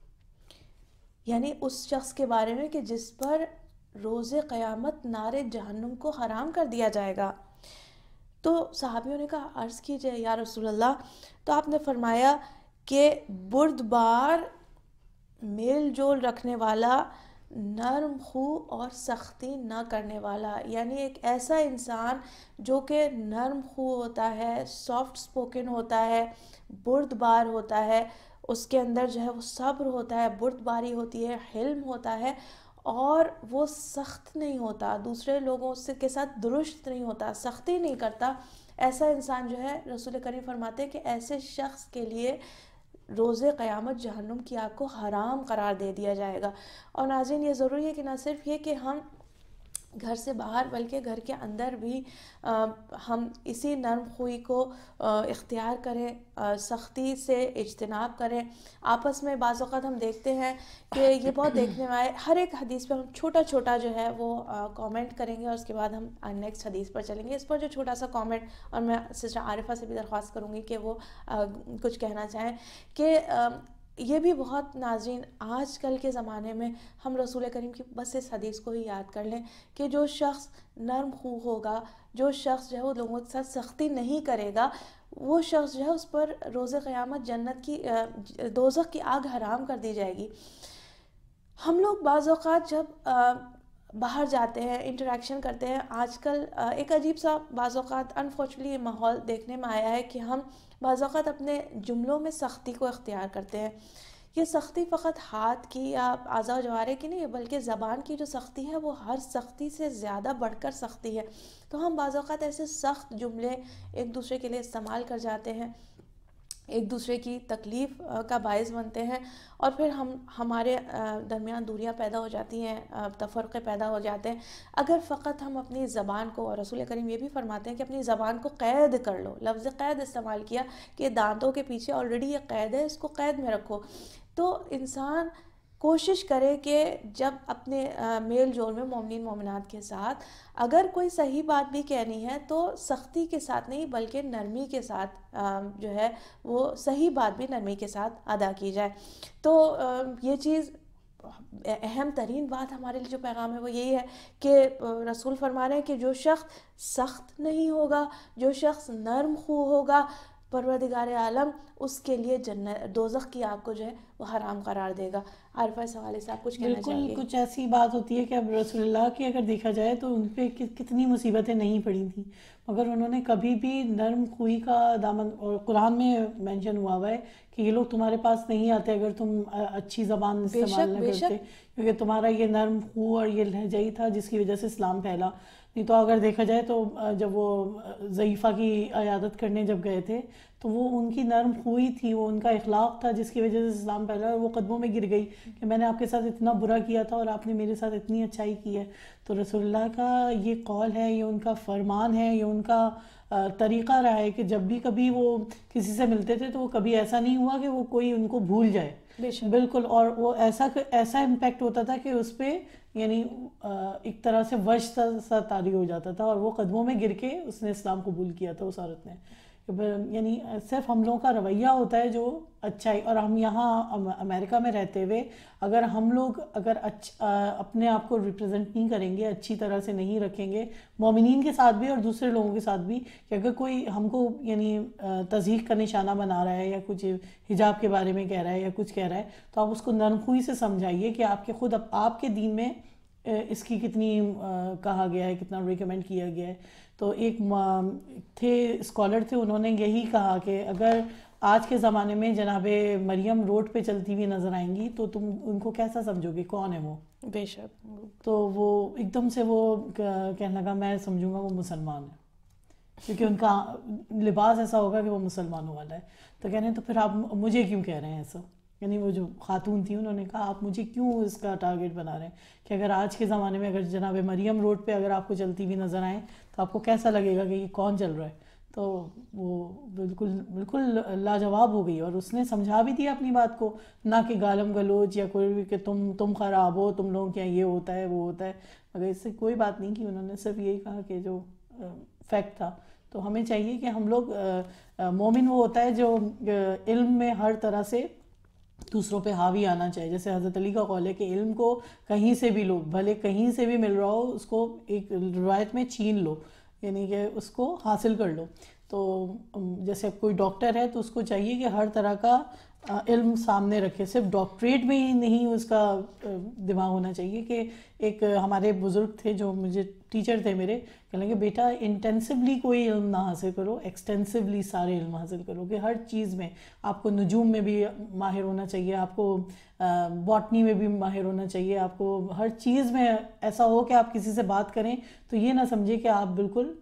یعنی اس شخص کے بارے میں کہ جس پر روز قیامت نار جہنم کو حرام کر دیا جائے گا. تو صحابیوں نے کہا، عرض کیجئے یا رسول اللہ. تو آپ نے فرمایا کہ بردبار، میل جول رکھنے والا، نرم خو اور سختی نہ کرنے والا، یعنی ایک ایسا انسان جو کہ نرم خو ہوتا ہے، سافٹ سپوکن ہوتا ہے، بردبار ہوتا ہے، اس کے اندر جو ہے وہ صبر ہوتا ہے، بردباری ہوتی ہے، حلم ہوتا ہے، اور وہ سخت نہیں ہوتا، دوسرے لوگوں کے ساتھ درشت نہیں ہوتا، سختی نہیں کرتا. ایسا انسان جو ہے رسول کریم فرماتے ہیں کہ ایسے شخص کے لیے روز قیامت جہنم کی آگ کو حرام قرار دے دیا جائے گا. اور ناظرین، یہ ضروری ہے کہ نہ صرف یہ کہ ہم گھر سے باہر بلکہ گھر کے اندر بھی ہم اسی نرم خوئی کو اختیار کریں، سختی سے اجتناب کریں. آپس میں بعض اوقات ہم دیکھتے ہیں کہ یہ بہت دیکھنے میں آئے، ہر ایک حدیث پہ ہم چھوٹا چھوٹا جو ہے وہ کامنٹ کریں گے اور اس کے بعد ہم نیکسٹ حدیث پر چلیں گے. اس پر جو چھوٹا سا کامنٹ، اور میں سسٹر عارفہ سے بھی درخواست کروں گی کہ وہ کچھ کہنا چاہیں، کہ یہ بھی بہت ناظرین آج کل کے زمانے میں ہم رسول کریم کی بس اس حدیث کو ہی یاد کر لیں کہ جو شخص نرم خو ہوگا، جو شخص جو ہے وہ لوگوں کے ساتھ سختی نہیں کرے گا، وہ شخص جو ہے اس پر روز قیامت جنت کی دوزخ کی آگ حرام کر دی جائے گی. ہم لوگ بعض اوقات جب باہر جاتے ہیں، انٹریکشن کرتے ہیں، آج کل ایک عجیب سا بعض اوقات انفارچونیٹلی ماحول دیکھنے میں آیا ہے کہ ہم بعض اوقات اپنے جملوں میں سختی کو اختیار کرتے ہیں. یہ سختی فقط ہاتھ کی یا اعضاء و جوارح کی نہیں ہے، بلکہ زبان کی جو سختی ہے وہ ہر سختی سے زیادہ بڑھ کر سختی ہے. تو ہم بعض اوقات ایسے سخت جملے ایک دوسرے کے لیے استعمال کر جاتے ہیں، ایک دوسرے کی تکلیف کا باعث بنتے ہیں، اور پھر ہمارے درمیان دوریاں پیدا ہو جاتی ہیں، تفرقے پیدا ہو جاتے ہیں. اگر فقط ہم اپنی زبان کو، اور رسول کریم یہ بھی فرماتے ہیں کہ اپنی زبان کو قید کر لو، لفظ قید استعمال کیا کہ دانتوں کے پیچھے آلریڈی یہ قید ہے، اس کو قید میں رکھو. تو انسان کوشش کرے کہ جب اپنے میل جول میں مومنین مومنات کے ساتھ اگر کوئی صحیح بات بھی کہنی ہے تو سختی کے ساتھ نہیں بلکہ نرمی کے ساتھ جو ہے وہ صحیح بات بھی نرمی کے ساتھ ادا کی جائے. تو یہ چیز اہم ترین بات ہمارے لیے جو پیغام ہے وہ یہی ہے کہ رسول فرما رہے ہیں کہ جو شخص سخت نہیں ہوگا، جو شخص نرم خو ہوگا، پروردگار عالم اس کے لیے دوزخ کی آگ کو جو ہے وہ حرام قرار دے گا. عارفہ اس حوالے سے آپ کچھ کہنا چاہیں گے؟ بالکل کچھ ایسی بات ہوتی ہے کہ اب رسول اللہ کی اگر دیکھا جائے تو ان پہ کتنی مصیبتیں نہیں پڑی تھیں، مگر انہوں نے کبھی بھی نرم خوئی کا دامن، اور قرآن میں مینشن ہوا ہے کہ یہ لوگ تمہارے پاس نہیں آتے اگر تم اچھی زبان استعمال نہ کرتے، کیونکہ تمہارا یہ نرم خو اور یہ لہجہ ہی تھا جس کی وجہ سے اسلام پھیلا. نہیں تو اگر دیکھا جائے تو جب وہ ضعیفہ کی عیادت کرنے جب گئے تھے تو وہ ان کی نرم خوئی تھی، وہ ان کا اخلاق تھا جس کی وجہ سے اسلام پھیلا، اور وہ قدموں میں گر گئی کہ میں نے آپ کے ساتھ اتنا برا کیا تھا اور آپ نے میرے ساتھ اتنی اچھائی کی ہے. تو رسول اللہ کا یہ قول ہے، یہ ان کا فرمان ہے، یہ ان کا طریقہ رہا ہے کہ جب بھی کبھی وہ کسی سے ملتے تھے تو وہ کبھی ایسا نہیں ہوا کہ وہ کوئی ان کو بھول جائے. بالکل. اور وہ ایسا امپیکٹ ہوتا تھا کہ اس پہ یعنی ایک طرح سے وش سا طاری ہو جاتا تھا، اور وہ قدموں میں گر کے اس نے اسلام قبول کیا تھا اس عورت نے. یعنی صرف ہم لوگوں کا رویہ ہوتا ہے جو اچھا ہے. اور ہم یہاں امریکہ میں رہتے ہوئے اگر ہم لوگ اپنے آپ کو ریپرزینٹ نہیں کریں گے، اچھی طرح سے نہیں رکھیں گے مومنین کے ساتھ بھی اور دوسرے لوگوں کے ساتھ بھی، کہ اگر کوئی ہم کو یعنی تضحیق کا نشانہ بنا رہا ہے یا کچھ حجاب کے بارے میں کہہ رہا ہے یا کچھ کہہ رہا ہے، تو آپ اس کو نرم خوئی سے سمجھائیے کہ آپ کے خود آپ کے دین میں اس کی کتنی کہا گیا ہے، کتنا ریکمینڈ کیا گیا ہے. تو ایک تھے اسکالر تھے، انہوں نے یہی کہا کہ اگر آج کے زمانے میں جناب مریم روڈ پہ چلتی ہوئی نظر آئیں گی تو تم ان کو کیسا سمجھو گے، کون ہے وہ؟ بے شک. تو وہ ایک دم سے وہ کہنے لگا میں سمجھوں گا وہ مسلمان ہے، کیونکہ ان کا لباس ایسا ہوگا کہ وہ مسلمانوں والا ہے. تو کہنے تو پھر آپ مجھے کیوں کہہ رہے ہیں ایسا؟ یعنی وہ جو خاتون تھی انہوں نے کہا آپ مجھے کیوں اس کا ٹارگٹ بنا رہے ہیں کہ اگر آج کے زمانے میں اگر جناب مریم روڈ پہ اگر آپ کو چلتی ہوئی نظر آئیں تو آپ کو کیسا لگے گا کہ یہ کون چل رہا ہے؟ تو وہ بالکل لاجواب ہو گئی، اور اس نے سمجھا بھی دیا اپنی بات کو، نہ کہ گالم گلوچ یا کوئی بھی کہ تم خراب ہو، تم لوگوں کیا یہ ہوتا ہے وہ ہوتا ہے، مگر اس سے کوئی بات نہیں کی. انہوں نے صرف یہی کہا کہ جو فیکٹ تھا. تو ہمیں چاہیے کہ ہم لوگ مومن وہ ہوتا ہے جو علم میں ہر طرح سے دوسروں پہ حاوی آنا چاہیے. جیسے حضرت علی کا قول ہے کہ علم کو کہیں سے بھی لو، بھلے کہیں سے بھی مل رہا ہو، اس کو ایک روایت میں چھین لو، یعنی کہ اس کو حاصل کر لو. تو جیسے کوئی ڈاکٹر ہے تو اس کو چاہیے کہ ہر طرح کا علم سامنے رکھے، صرف ڈاکٹریٹ میں ہی نہیں اس کا دماغ ہونا چاہیے. کہ ایک ہمارے بزرگ تھے جو مجھے ٹیچر تھے میرے، کہنے کہ بیٹا انٹینسولی کوئی علم نہ حاصل کرو، ایکسٹینسولی سارے علم حاصل کرو، کہ ہر چیز میں آپ کو نجوم میں بھی ماہر ہونا چاہیے، آپ کو باٹنی میں بھی ماہر ہونا چاہیے، آپ کو ہر چیز میں ایسا ہو کہ آپ کسی سے بات کریں تو یہ نہ سمجھے کہ آپ بالکل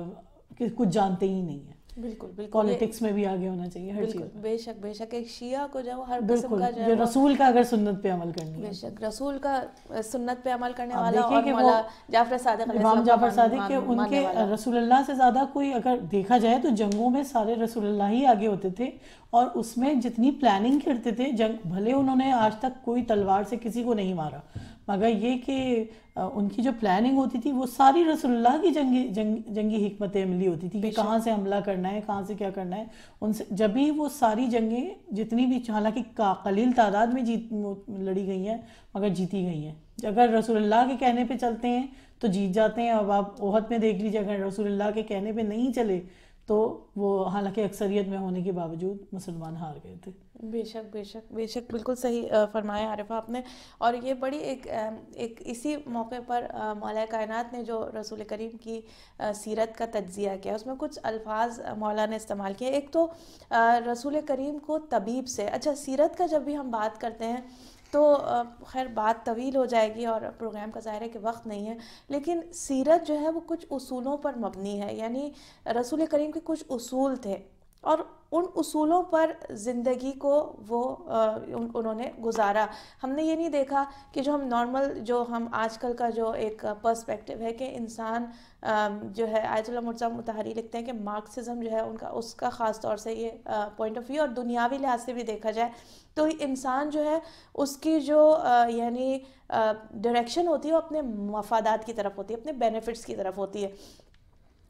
کچھ جانتے ہی نہیں ہیں. بالکل بالکل. پالیٹکس میں بھی آگے ہونا چاہیے ہر چیز. بے شک بے شک. ایک شیعہ کو جو ہر قسم کا جو رسول کا اگر سنت پہ عمل کرنی ہے، بے شک رسول کا سنت پہ عمل کرنے والا. اور مولا جعفر صادق علیہ امام جعفر صادق کے ان کے رسول اللہ سے زیادہ کوئی اگر دیکھا جائے تو جنگوں میں سارے رسول اللہ ہی آگے ہوتے تھے، اور اس میں جتنی پلاننگ کرتے تھے جنگ، بھلے انہوں نے آج تک کوئی تلوار سے کسی کو نہیں مارا، مگر یہ کہ ان کی جو پلاننگ ہوتی تھی وہ ساری رسول اللہ کی جنگی حکمت عملی ہوتی تھی کہ کہاں سے حملہ کرنا ہے، کہاں سے کیا کرنا ہے. ان سے جب بھی وہ ساری جنگیں جتنی بھی، حالانکہ قلیل تعداد میں لڑی گئی ہیں مگر جیتی گئی ہیں. اگر رسول اللہ کے کہنے پہ چلتے ہیں تو جیت جاتے ہیں. اب آپ احد میں دیکھ لیجیے، اگر رسول اللہ کے کہنے پہ نہیں چلے تو وہ حالانکہ اکثریت میں ہونے کے باوجود مسلمان ہار گئے تھے. بے شک بے شک بے شک. بالکل صحیح فرمایا عارفہ آپ نے. اور یہ بڑی ایک اسی موقع پر مولا کائنات نے جو رسول کریم کی سیرت کا تجزیہ کیا، اس میں کچھ الفاظ مولا نے استعمال کیے. ایک تو رسول کریم کو طبیب سے، اچھا سیرت کا جب بھی ہم بات کرتے ہیں تو خیر بات طویل ہو جائے گی اور پروگرام کا ظاہر ہے کہ وقت نہیں ہے، لیکن سیرت جو ہے وہ کچھ اصولوں پر مبنی ہے. یعنی رسول کریم کے کچھ اصول تھے اور ان اصولوں پر زندگی کو وہ انہوں نے گزارا. ہم نے یہ نہیں دیکھا کہ جو ہم نارمل، جو ہم آج کل کا جو ایک پرسپیکٹیو ہے کہ انسان جو ہے، آیت اللہ مرتضیٰ مطہری لکھتے ہیں کہ مارکسزم جو ہے اس کا خاص طور سے یہ پوائنٹ آف ویو، اور دنیاوی لحاظ سے بھی دیکھا جائے تو انسان جو ہے اس کی جو یعنی ڈائریکشن ہوتی ہے وہ اپنے مفادات کی طرف ہوتی ہے، اپنے بینیفٹس کی طرف ہوتی ہے.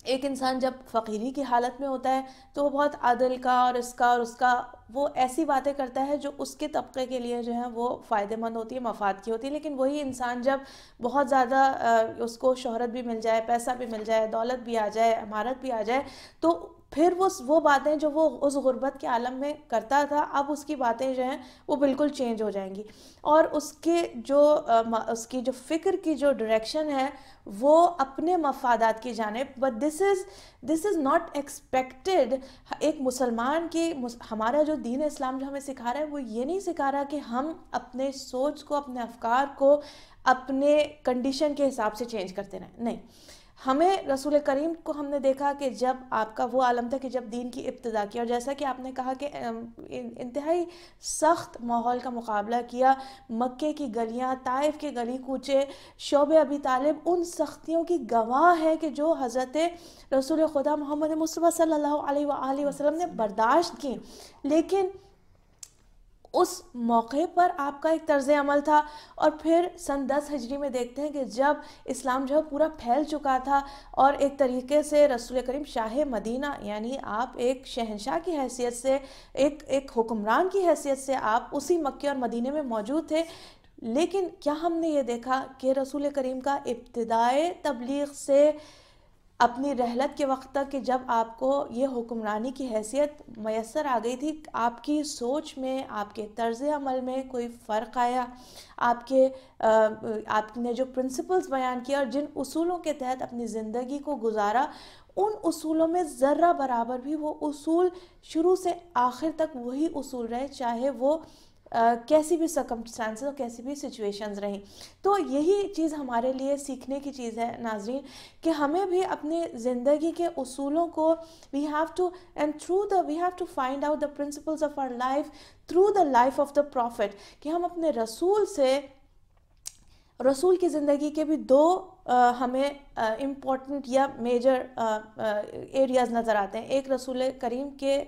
ایک انسان جب فقیری کی حالت میں ہوتا ہے تو وہ بہت عدل کا اور اس کا اور اس کا وہ ایسی باتیں کرتا ہے جو اس کے طبقے کے لیے جو ہے وہ فائدہ مند ہوتی ہے، مفاد کی ہوتی ہے. لیکن وہی انسان جب بہت زیادہ اس کو شہرت بھی مل جائے، پیسہ بھی مل جائے، دولت بھی آ جائے، عمارت بھی آ جائے، تو پھر وہ باتیں جو وہ اس غربت کے عالم میں کرتا تھا، اب اس کی باتیں جو ہیں وہ بالکل چینج ہو جائیں گی، اور اس کی جو فکر کی جو ڈائریکشن ہے وہ اپنے مفادات کی جانب. But this is not expected. ایک مسلمان کی ہمارا جو دین اسلام جو ہمیں سکھا رہا ہے وہ یہ نہیں سکھا رہا کہ ہم اپنے سوچ کو، اپنے افکار کو اپنے کنڈیشن کے حساب سے چینج کرتے رہیں. نہیں، ہمیں رسول کریم کو ہم نے دیکھا کہ جب آپ کا وہ عالم تھا کہ جب دین کی ابتدا کی، اور جیسا کہ آپ نے کہا کہ انتہائی سخت ماحول کا مقابلہ کیا، مکے کی گلیاں، طائف کے گلی کوچے، شعب ابی طالب ان سختیوں کی گواہ ہے کہ جو حضرت رسول خدا محمد مصطفیٰ صلی اللہ علیہ وآلہ وسلم نے برداشت کی. لیکن اس موقع پر آپ کا ایک طرز عمل تھا. اور پھر سن 10 ہجری میں دیکھتے ہیں کہ جب اسلام جو ہے پورا پھیل چکا تھا، اور ایک طریقے سے رسول کریم شاہ مدینہ، یعنی آپ ایک شہنشاہ کی حیثیت سے، ایک حکمران کی حیثیت سے آپ اسی مکے اور مدینے میں موجود تھے. لیکن کیا ہم نے یہ دیکھا کہ رسول کریم کا ابتدائے تبلیغ سے اپنی رحلت کے وقت تک، کہ جب آپ کو یہ حکمرانی کی حیثیت میسر آ گئی تھی، آپ کی سوچ میں، آپ کے طرز عمل میں کوئی فرق آیا؟ آپ نے جو پرنسپلز بیان کیا اور جن اصولوں کے تحت اپنی زندگی کو گزارا، ان اصولوں میں ذرہ برابر بھی وہ اصول شروع سے آخر تک وہی اصول رہے، چاہے وہ کیسی بھی سرکمسٹانسز اور کیسی بھی سچویشنز رہیں. تو یہی چیز ہمارے لیے سیکھنے کی چیز ہے ناظرین، کہ ہمیں بھی اپنی زندگی کے اصولوں کو we have to find out the principles of our life through the life of the prophet، کہ ہم اپنے رسول کی زندگی کے بھی دو ہمیں امپورٹنٹ یا میجر ایریاز نظر آتے ہیں. ایک رسول کریم کے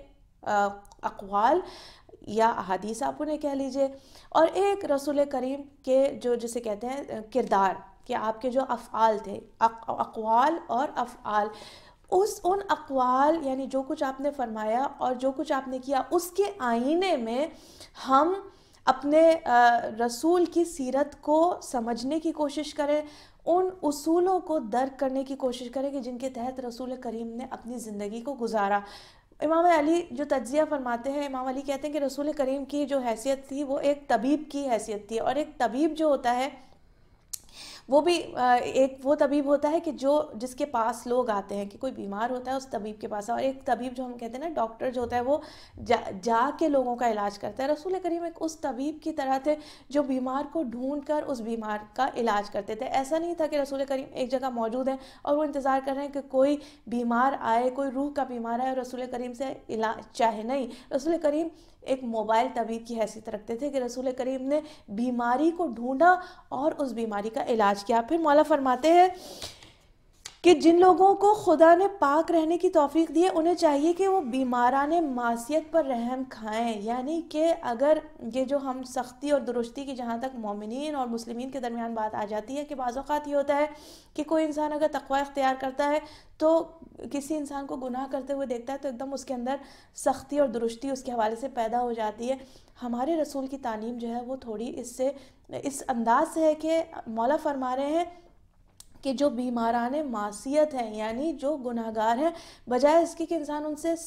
اقوال یا احادیث آپ انہیں کہہ لیجئے، اور ایک رسول کریم کے جسے کہتے ہیں کردار، کہ آپ کے جو افعال تھے، اقوال اور افعال. ان اقوال یعنی جو کچھ آپ نے فرمایا اور جو کچھ آپ نے کیا، اس کے آئینے میں ہم اپنے رسول کی سیرت کو سمجھنے کی کوشش کریں، ان اصولوں کو درک کرنے کی کوشش کریں کہ جن کے تحت رسول کریم نے اپنی زندگی کو گزارا. امام علی جو تجزیہ فرماتے ہیں، امام علی کہتے ہیں کہ رسول کریم کی جو حیثیت تھی وہ ایک طبیب کی حیثیت تھی، اور ایک طبیب جو ہوتا ہے وہ بھی ایک وہ طبیب ہوتا ہے کہ جس کے پاس لوگ آتے ہیں، کہ کوئی بیمار ہوتا ہے اس طبیب کے پاس، اور ایک طبیب جو ہم کہتے ہیں نا ڈاکٹر جو ہوتا ہے وہ جا کے لوگوں کا علاج کرتا ہے. رسول کریم ایک اس طبیب کی طرح تھے جو بیمار کو ڈھونڈ کر اس بیمار کا علاج کرتے تھے. ایسا نہیں تھا کہ رسول کریم ایک جگہ موجود ہیں اور وہ انتظار کر رہے ہیں کہ کوئی بیمار آئے، کوئی روح کا بیمار آئے اور رسول کریم سے علاج چاہے. نہیں، رسول کریم ایک موبائل طبیب کی حیثیت رکھتے تھے کہ رسول کریم نے بیماری کو ڈھونڈا اور اس بیماری کا علاج کیا. پھر مولا فرماتے ہیں کہ جن لوگوں کو خدا نے پاک رہنے کی توفیق دی ہے انہیں چاہیے کہ وہ بیماران معصیت پر رحم کھائیں. یعنی کہ اگر یہ جو ہم سختی اور درستی کی جہاں تک مومنین اور مسلمین کے درمیان بات آ جاتی ہے کہ بعض اوقات یہ ہوتا ہے کہ کوئی انسان اگر تقوی اختیار کرتا ہے تو کسی انسان کو گناہ کرتے ہوئے دیکھتا ہے تو ایک دم اس کے اندر سختی اور درستی اس کے حوالے سے پیدا ہو جاتی ہے. ہمارے رسول کی تعلیم جو ہے وہ تھوڑی اس انداز سے ہے کہ مولا فرما رہے ہیں کہ جو بیماران معصیت ہیں، یعنی جو گناہگار ہیں، بجائے اس کے کہ انسان ان سے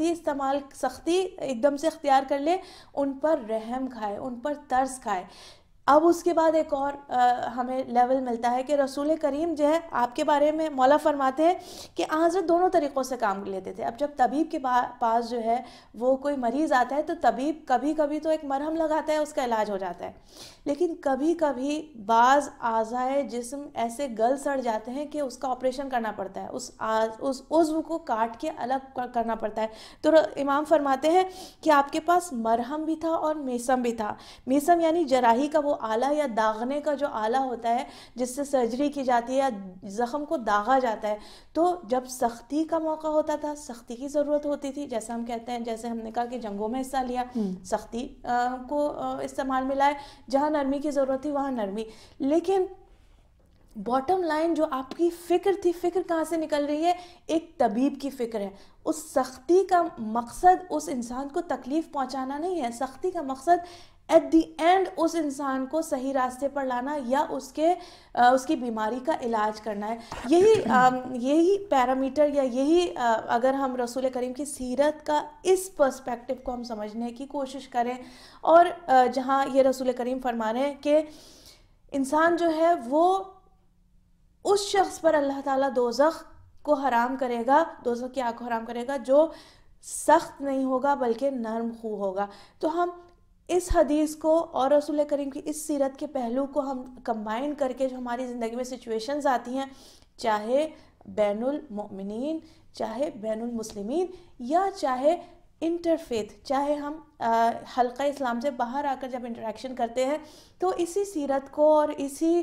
سختی ایک دم سے اختیار کر لے، ان پر رحم کھائے، ان پر ترس کھائے. اب اس کے بعد ایک اور ہمیں لیول ملتا ہے کہ رسول کریم جو ہے آپ کے بارے میں مولا فرماتے ہیں کہ حضرت دونوں طریقوں سے کام لیتے تھے. اب جب طبیب کے پاس جو ہے وہ کوئی مریض آتا ہے تو طبیب کبھی کبھی تو ایک مرہم لگاتا ہے، اس کا علاج ہو جاتا ہے، لیکن کبھی کبھی بعض اعضائے جسم ایسے گل سڑ جاتے ہیں کہ اس کا آپریشن کرنا پڑتا ہے، اس عضو کو کاٹ کے الگ کرنا پڑتا ہے. تو امام فرماتے ہیں کہ آپ کے پاس مرہم بھی تھا اور میسم بھی تھا. میسم یعنی جراحی کا وہ آلہ یا داغنے کا جو آلہ ہوتا ہے جس سے سرجری کی جاتی ہے یا زخم کو داغا جاتا ہے. تو جب سختی کا موقع ہوتا تھا، سختی کی ضرورت ہوتی تھی، جیسا ہم کہتے ہیں، جیسے ہم نے کہا کہ جنگوں میں حصہ لیا، سختی کو استعمال میں لائے، جہاں نرمی کی ضرورت تھی وہاں نرمی. لیکن باٹم لائن جو آپ کی فکر تھی، فکر کہاں سے نکل رہی ہے؟ ایک طبیب کی فکر ہے. اس سختی کا مقصد اس انسان کو تکلیف پہنچانا نہیں ہے، سختی کا مقصد ایٹ دی اینڈ اس انسان کو صحیح راستے پر لانا یا اس کی بیماری کا علاج کرنا ہے. یہی پیرامیٹر یا یہی اگر ہم رسول کریم کی سیرت کا اس پرسپیکٹو کو ہم سمجھنے کی کوشش کریں، اور جہاں یہ رسول کریم فرما رہے ہیں کہ انسان جو ہے وہ اس شخص پر اللہ تعالیٰ دوزخ کو حرام کرے گا، دوزخ کی آگ کو حرام کرے گا جو سخت نہیں ہوگا بلکہ نرم خو ہوگا. تو ہم اس حدیث کو اور رسول کریم کی اس سیرت کے پہلو کو ہم کمبائن کر کے جو ہماری زندگی میں سچویشنز آتی ہیں، چاہے بین المؤمنین، چاہے بین المسلمین، یا چاہے انٹرفیتھ، چاہے ہم حلقہ اسلام سے باہر آ کر جب انٹریکشن کرتے ہیں، تو اسی سیرت کو اور اسی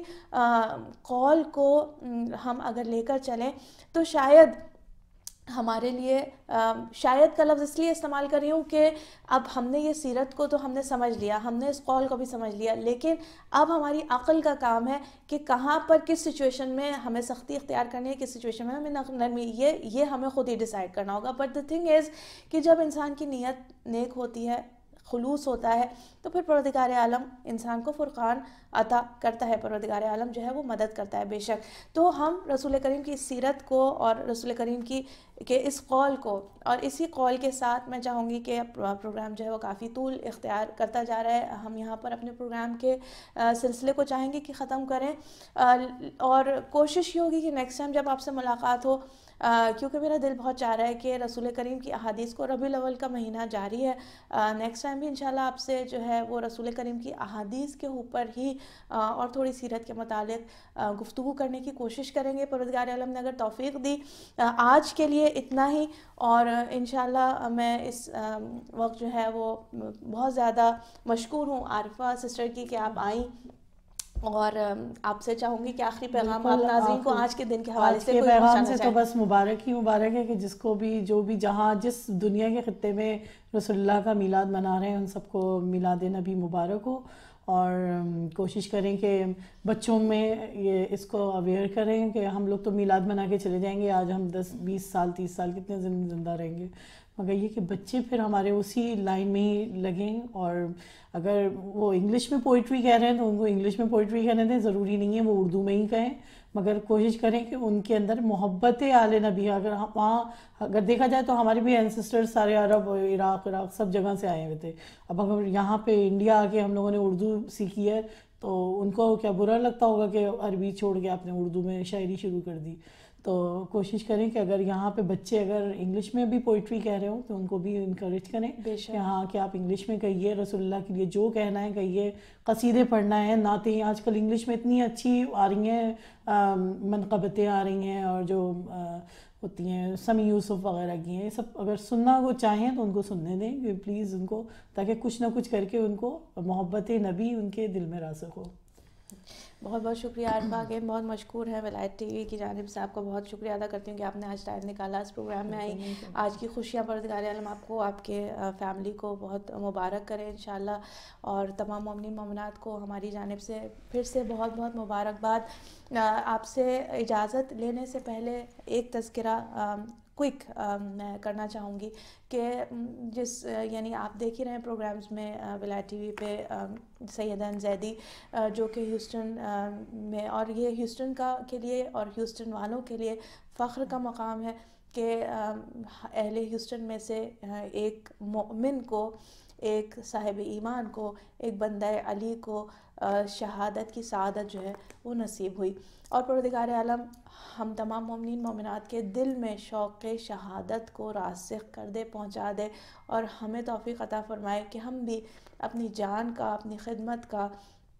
قول کو ہم اگر لے کر چلیں تو شاید ہمارے لیے، شاید کا لفظ اس لیے استعمال کر رہی ہوں کہ اب ہم نے یہ سیرت کو تو ہم نے سمجھ لیا، ہم نے اس قول کو بھی سمجھ لیا، لیکن اب ہماری عقل کا کام ہے کہ کہاں پر کس سچویشن میں ہمیں سختی اختیار کرنی ہے، کس سچویشن میں ہمیں نرمی، یہ ہمیں خود ہی ڈیسائیڈ کرنا ہوگا. بٹ دا تھنگ از کہ جب انسان کی نیت نیک ہوتی ہے، خلوص ہوتا ہے، تو پھر پروردگار عالم انسان کو فرقان عطا کرتا ہے، پروردگار عالم جو ہے وہ مدد کرتا ہے بے شک. تو ہم رسول کریم کی سیرت کو اور رسول کریم کے اس قول کو، اور اسی قول کے ساتھ میں چاہوں گی کہ پروگرام جو ہے وہ کافی طول اختیار کرتا جا رہا ہے، ہم یہاں پر اپنے پروگرام کے سلسلے کو چاہیں گے کہ ختم کریں، اور کوشش یہ ہوگی کہ نیکسٹ ٹائم جب آپ سے ملاقات ہو، کیونکہ میرا دل بہت چاہ رہا ہے کہ رسول کریم کی احادیث کو، ربیع الاول کا مہینہ جاری ہے، نیکسٹ ٹائم بھی انشاءاللہ آپ سے جو ہے وہ رسول کریم کی احادیث کے اوپر ہی اور تھوڑی سیرت کے متعلق گفتگو کرنے کی کوشش کریں گے، پروردگار عالم نے اگر توفیق دی. آج کے لیے اتنا ہی، اور انشاءاللہ میں اس وقت جو ہے وہ بہت زیادہ مشکور ہوں عارفہ سسٹر کی کہ آپ آئیں، اور آپ سے چاہوں گی کہ آخری پیغام آپ ناظرین کو آج کے دن کے حوالے سے کوئی پیغام سے تو بس مبارک ہی مبارک ہے کہ جس کو بھی، جو بھی جہاں جس دنیا کے خطے میں رسول اللہ کا میلاد منا رہے ہیں، ان سب کو میلاد نبی مبارک ہو. اور کوشش کریں کہ بچوں میں یہ اس کو اویئر کریں کہ ہم لوگ تو میلاد منا کے چلے جائیں گے، آج ہم 10 20 سال 30 سال کتنے زندہ رہیں گے، مگر یہ کہ بچے پھر ہمارے اسی لائن میں ہی لگیں. اور اگر وہ انگلش میں پوئٹری کہہ رہے ہیں تو ان کو انگلش میں پوئٹری کہنے دیں، ضروری نہیں ہے وہ اردو میں ہی کہیں، مگر کوشش کریں کہ ان کے اندر محبت آل نبی، اگر وہاں اگر دیکھا جائے تو ہمارے بھی اینسسٹر سارے عرب، عراق سب جگہ سے آئے ہوئے تھے. اب اگر یہاں پہ انڈیا آ کے ہم لوگوں نے اردو سیکھی ہے تو ان کو کیا برا لگتا ہوگا کہ عربی چھوڑ کے آپ نے اردو میں شاعری شروع کر دی. تو کوشش کریں کہ اگر یہاں پہ بچے اگر انگلش میں بھی پوئٹری کہہ رہے ہوں تو ان کو بھی انکریج کریں کہ ہاں کہ آپ انگلش میں کہیے، رسول اللہ کے لیے جو کہنا ہے کہیے، قصیدے پڑھنا ہے، نعتیں آج کل انگلش میں اتنی اچھی آ رہی ہیں، منقبتیں آ رہی ہیں، اور جو ہوتی ہیں سمی یوسف وغیرہ کی ہیں، یہ سب اگر سننا کو چاہیں تو ان کو سننے دیں پلیز ان کو، تاکہ کچھ نہ کچھ کر کے ان کو محبت نبی ان کے دل میں راسخ ہو. بہت بہت شکریہ عارفہ، کہ بہت مشکور ہے ولایت ٹی وی کی جانب سے، آپ کا بہت شکریہ ادا کرتی ہوں کہ آپ نے آج ٹائم نکالا اس پروگرام میں آئی. آج کی خوشیاں پروردگار عالم آپ کو، آپ کے فیملی کو بہت مبارک کرے انشاءاللہ، اور تمام مومنین مومنات کو ہماری جانب سے پھر سے بہت بہت مبارکباد. آپ سے اجازت لینے سے پہلے ایک تذکرہ کوئک میں کرنا چاہوں گی کہ یعنی آپ دیکھ ہی رہے ہیں پروگرامز میں ولایت ٹی وی پہ سیدہ زیدی جو کہ ہیوسٹن میں، اور یہ ہیوسٹن کے لیے اور ہیوسٹن والوں کے لیے فخر کا مقام ہے کہ اہل ہیوسٹن میں سے ایک مومن کو، ایک صاحب ایمان کو، ایک بندہ علی کو شہادت کی سعادت جو ہے وہ نصیب ہوئی. اور پروردگار عالم ہم تمام مومنین مومنات کے دل میں شوق شہادت کو راسخ کر دے، پہنچا دے، اور ہمیں توفیق عطا فرمائے کہ ہم بھی اپنی جان کا، اپنی خدمت کا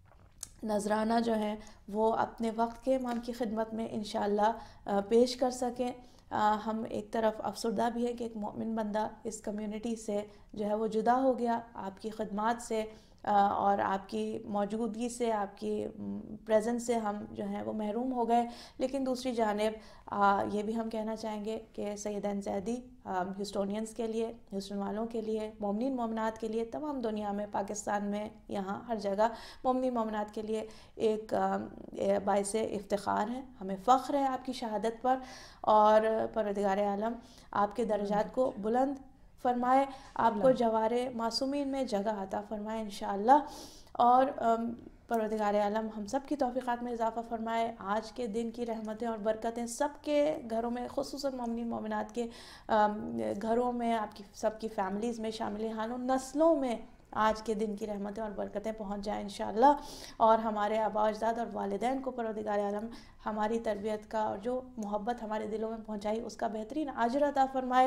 نذرانہ جو ہے وہ اپنے وقت کے امام کی خدمت میں انشاءاللہ پیش کر سکیں. ہم ایک طرف افسردہ بھی ہے کہ ایک مومن بندہ اس کمیونٹی سے جو ہے وہ جدا ہو گیا، آپ کی خدمات سے اور آپ کی موجودگی سے، آپ کی پریزنس سے ہم جو ہیں وہ محروم ہو گئے. لیکن دوسری جانب یہ بھی ہم کہنا چاہیں گے کہ سیدین زیدی ہسٹورینز کے لیے، ہسٹن والوں کے لیے، مومنین مومنات کے لیے، تمام دنیا میں، پاکستان میں، یہاں ہر جگہ مومنین مومنات کے لیے ایک باعث افتخار ہے. ہمیں فخر ہے آپ کی شہادت پر، اور پروردگار عالم آپ کے درجات کو بلند فرمائے، آپ کو جوار معصومین میں جگہ عطا فرمائے انشاءاللہ. اور پروردگار عالم ہم سب کی توفیقات میں اضافہ فرمائے. آج کے دن کی رحمتیں اور برکتیں سب کے گھروں میں، خصوصاً مومنین مومنات کے گھروں میں، آپ کی سب کی فیملیز میں، شامل حال نسلوں میں آج کے دن کی رحمتیں اور برکتیں پہنچ جائیں انشاءاللہ. اور ہمارے آباء و اجداد اور والدین کو پروردگار عالم ہماری تربیت کا اور جو محبت ہمارے دلوں میں پہنچائی اس کا بہترین اجر عطا فرمائے.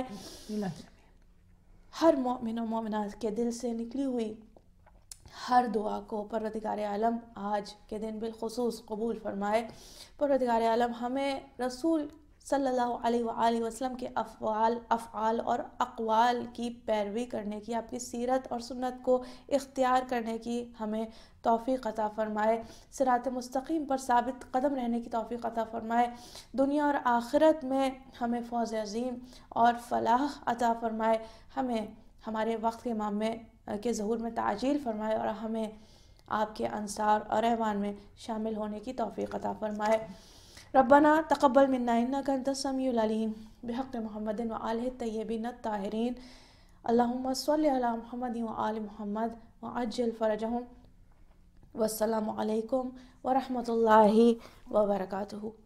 ہر مومن و مومنات کے دل سے نکلی ہوئی ہر دعا کو پروردگار عالم آج کے دن بالخصوص قبول فرمائے. پروردگار عالم ہمیں رسول صلی اللہ علیہ وآلہ وسلم کے افعال اور اقوال کی پیروی کرنے کی، آپ کی سیرت اور سنت کو اختیار کرنے کی ہمیں توفیق عطا فرمائے. صراط مستقیم پر ثابت قدم رہنے کی توفیق عطا فرمائے. دنیا اور آخرت میں ہمیں فوز عظیم اور فلاح عطا فرمائے. ہمیں ہمارے وقت کے امام میں کے ظہور میں تعجیل فرمائے، اور ہمیں آپ کے انصار اور اعوان میں شامل ہونے کی توفیق عطا فرمائے. ربنا تقبل منا انک انت السمیع العلیم بحق محمد و آلہ الطیبین الطاہرین. اللہم صلی علی محمد و آل محمد وعجل فرجہم. والسلام علیکم ورحمۃ اللہ وبرکاتہ.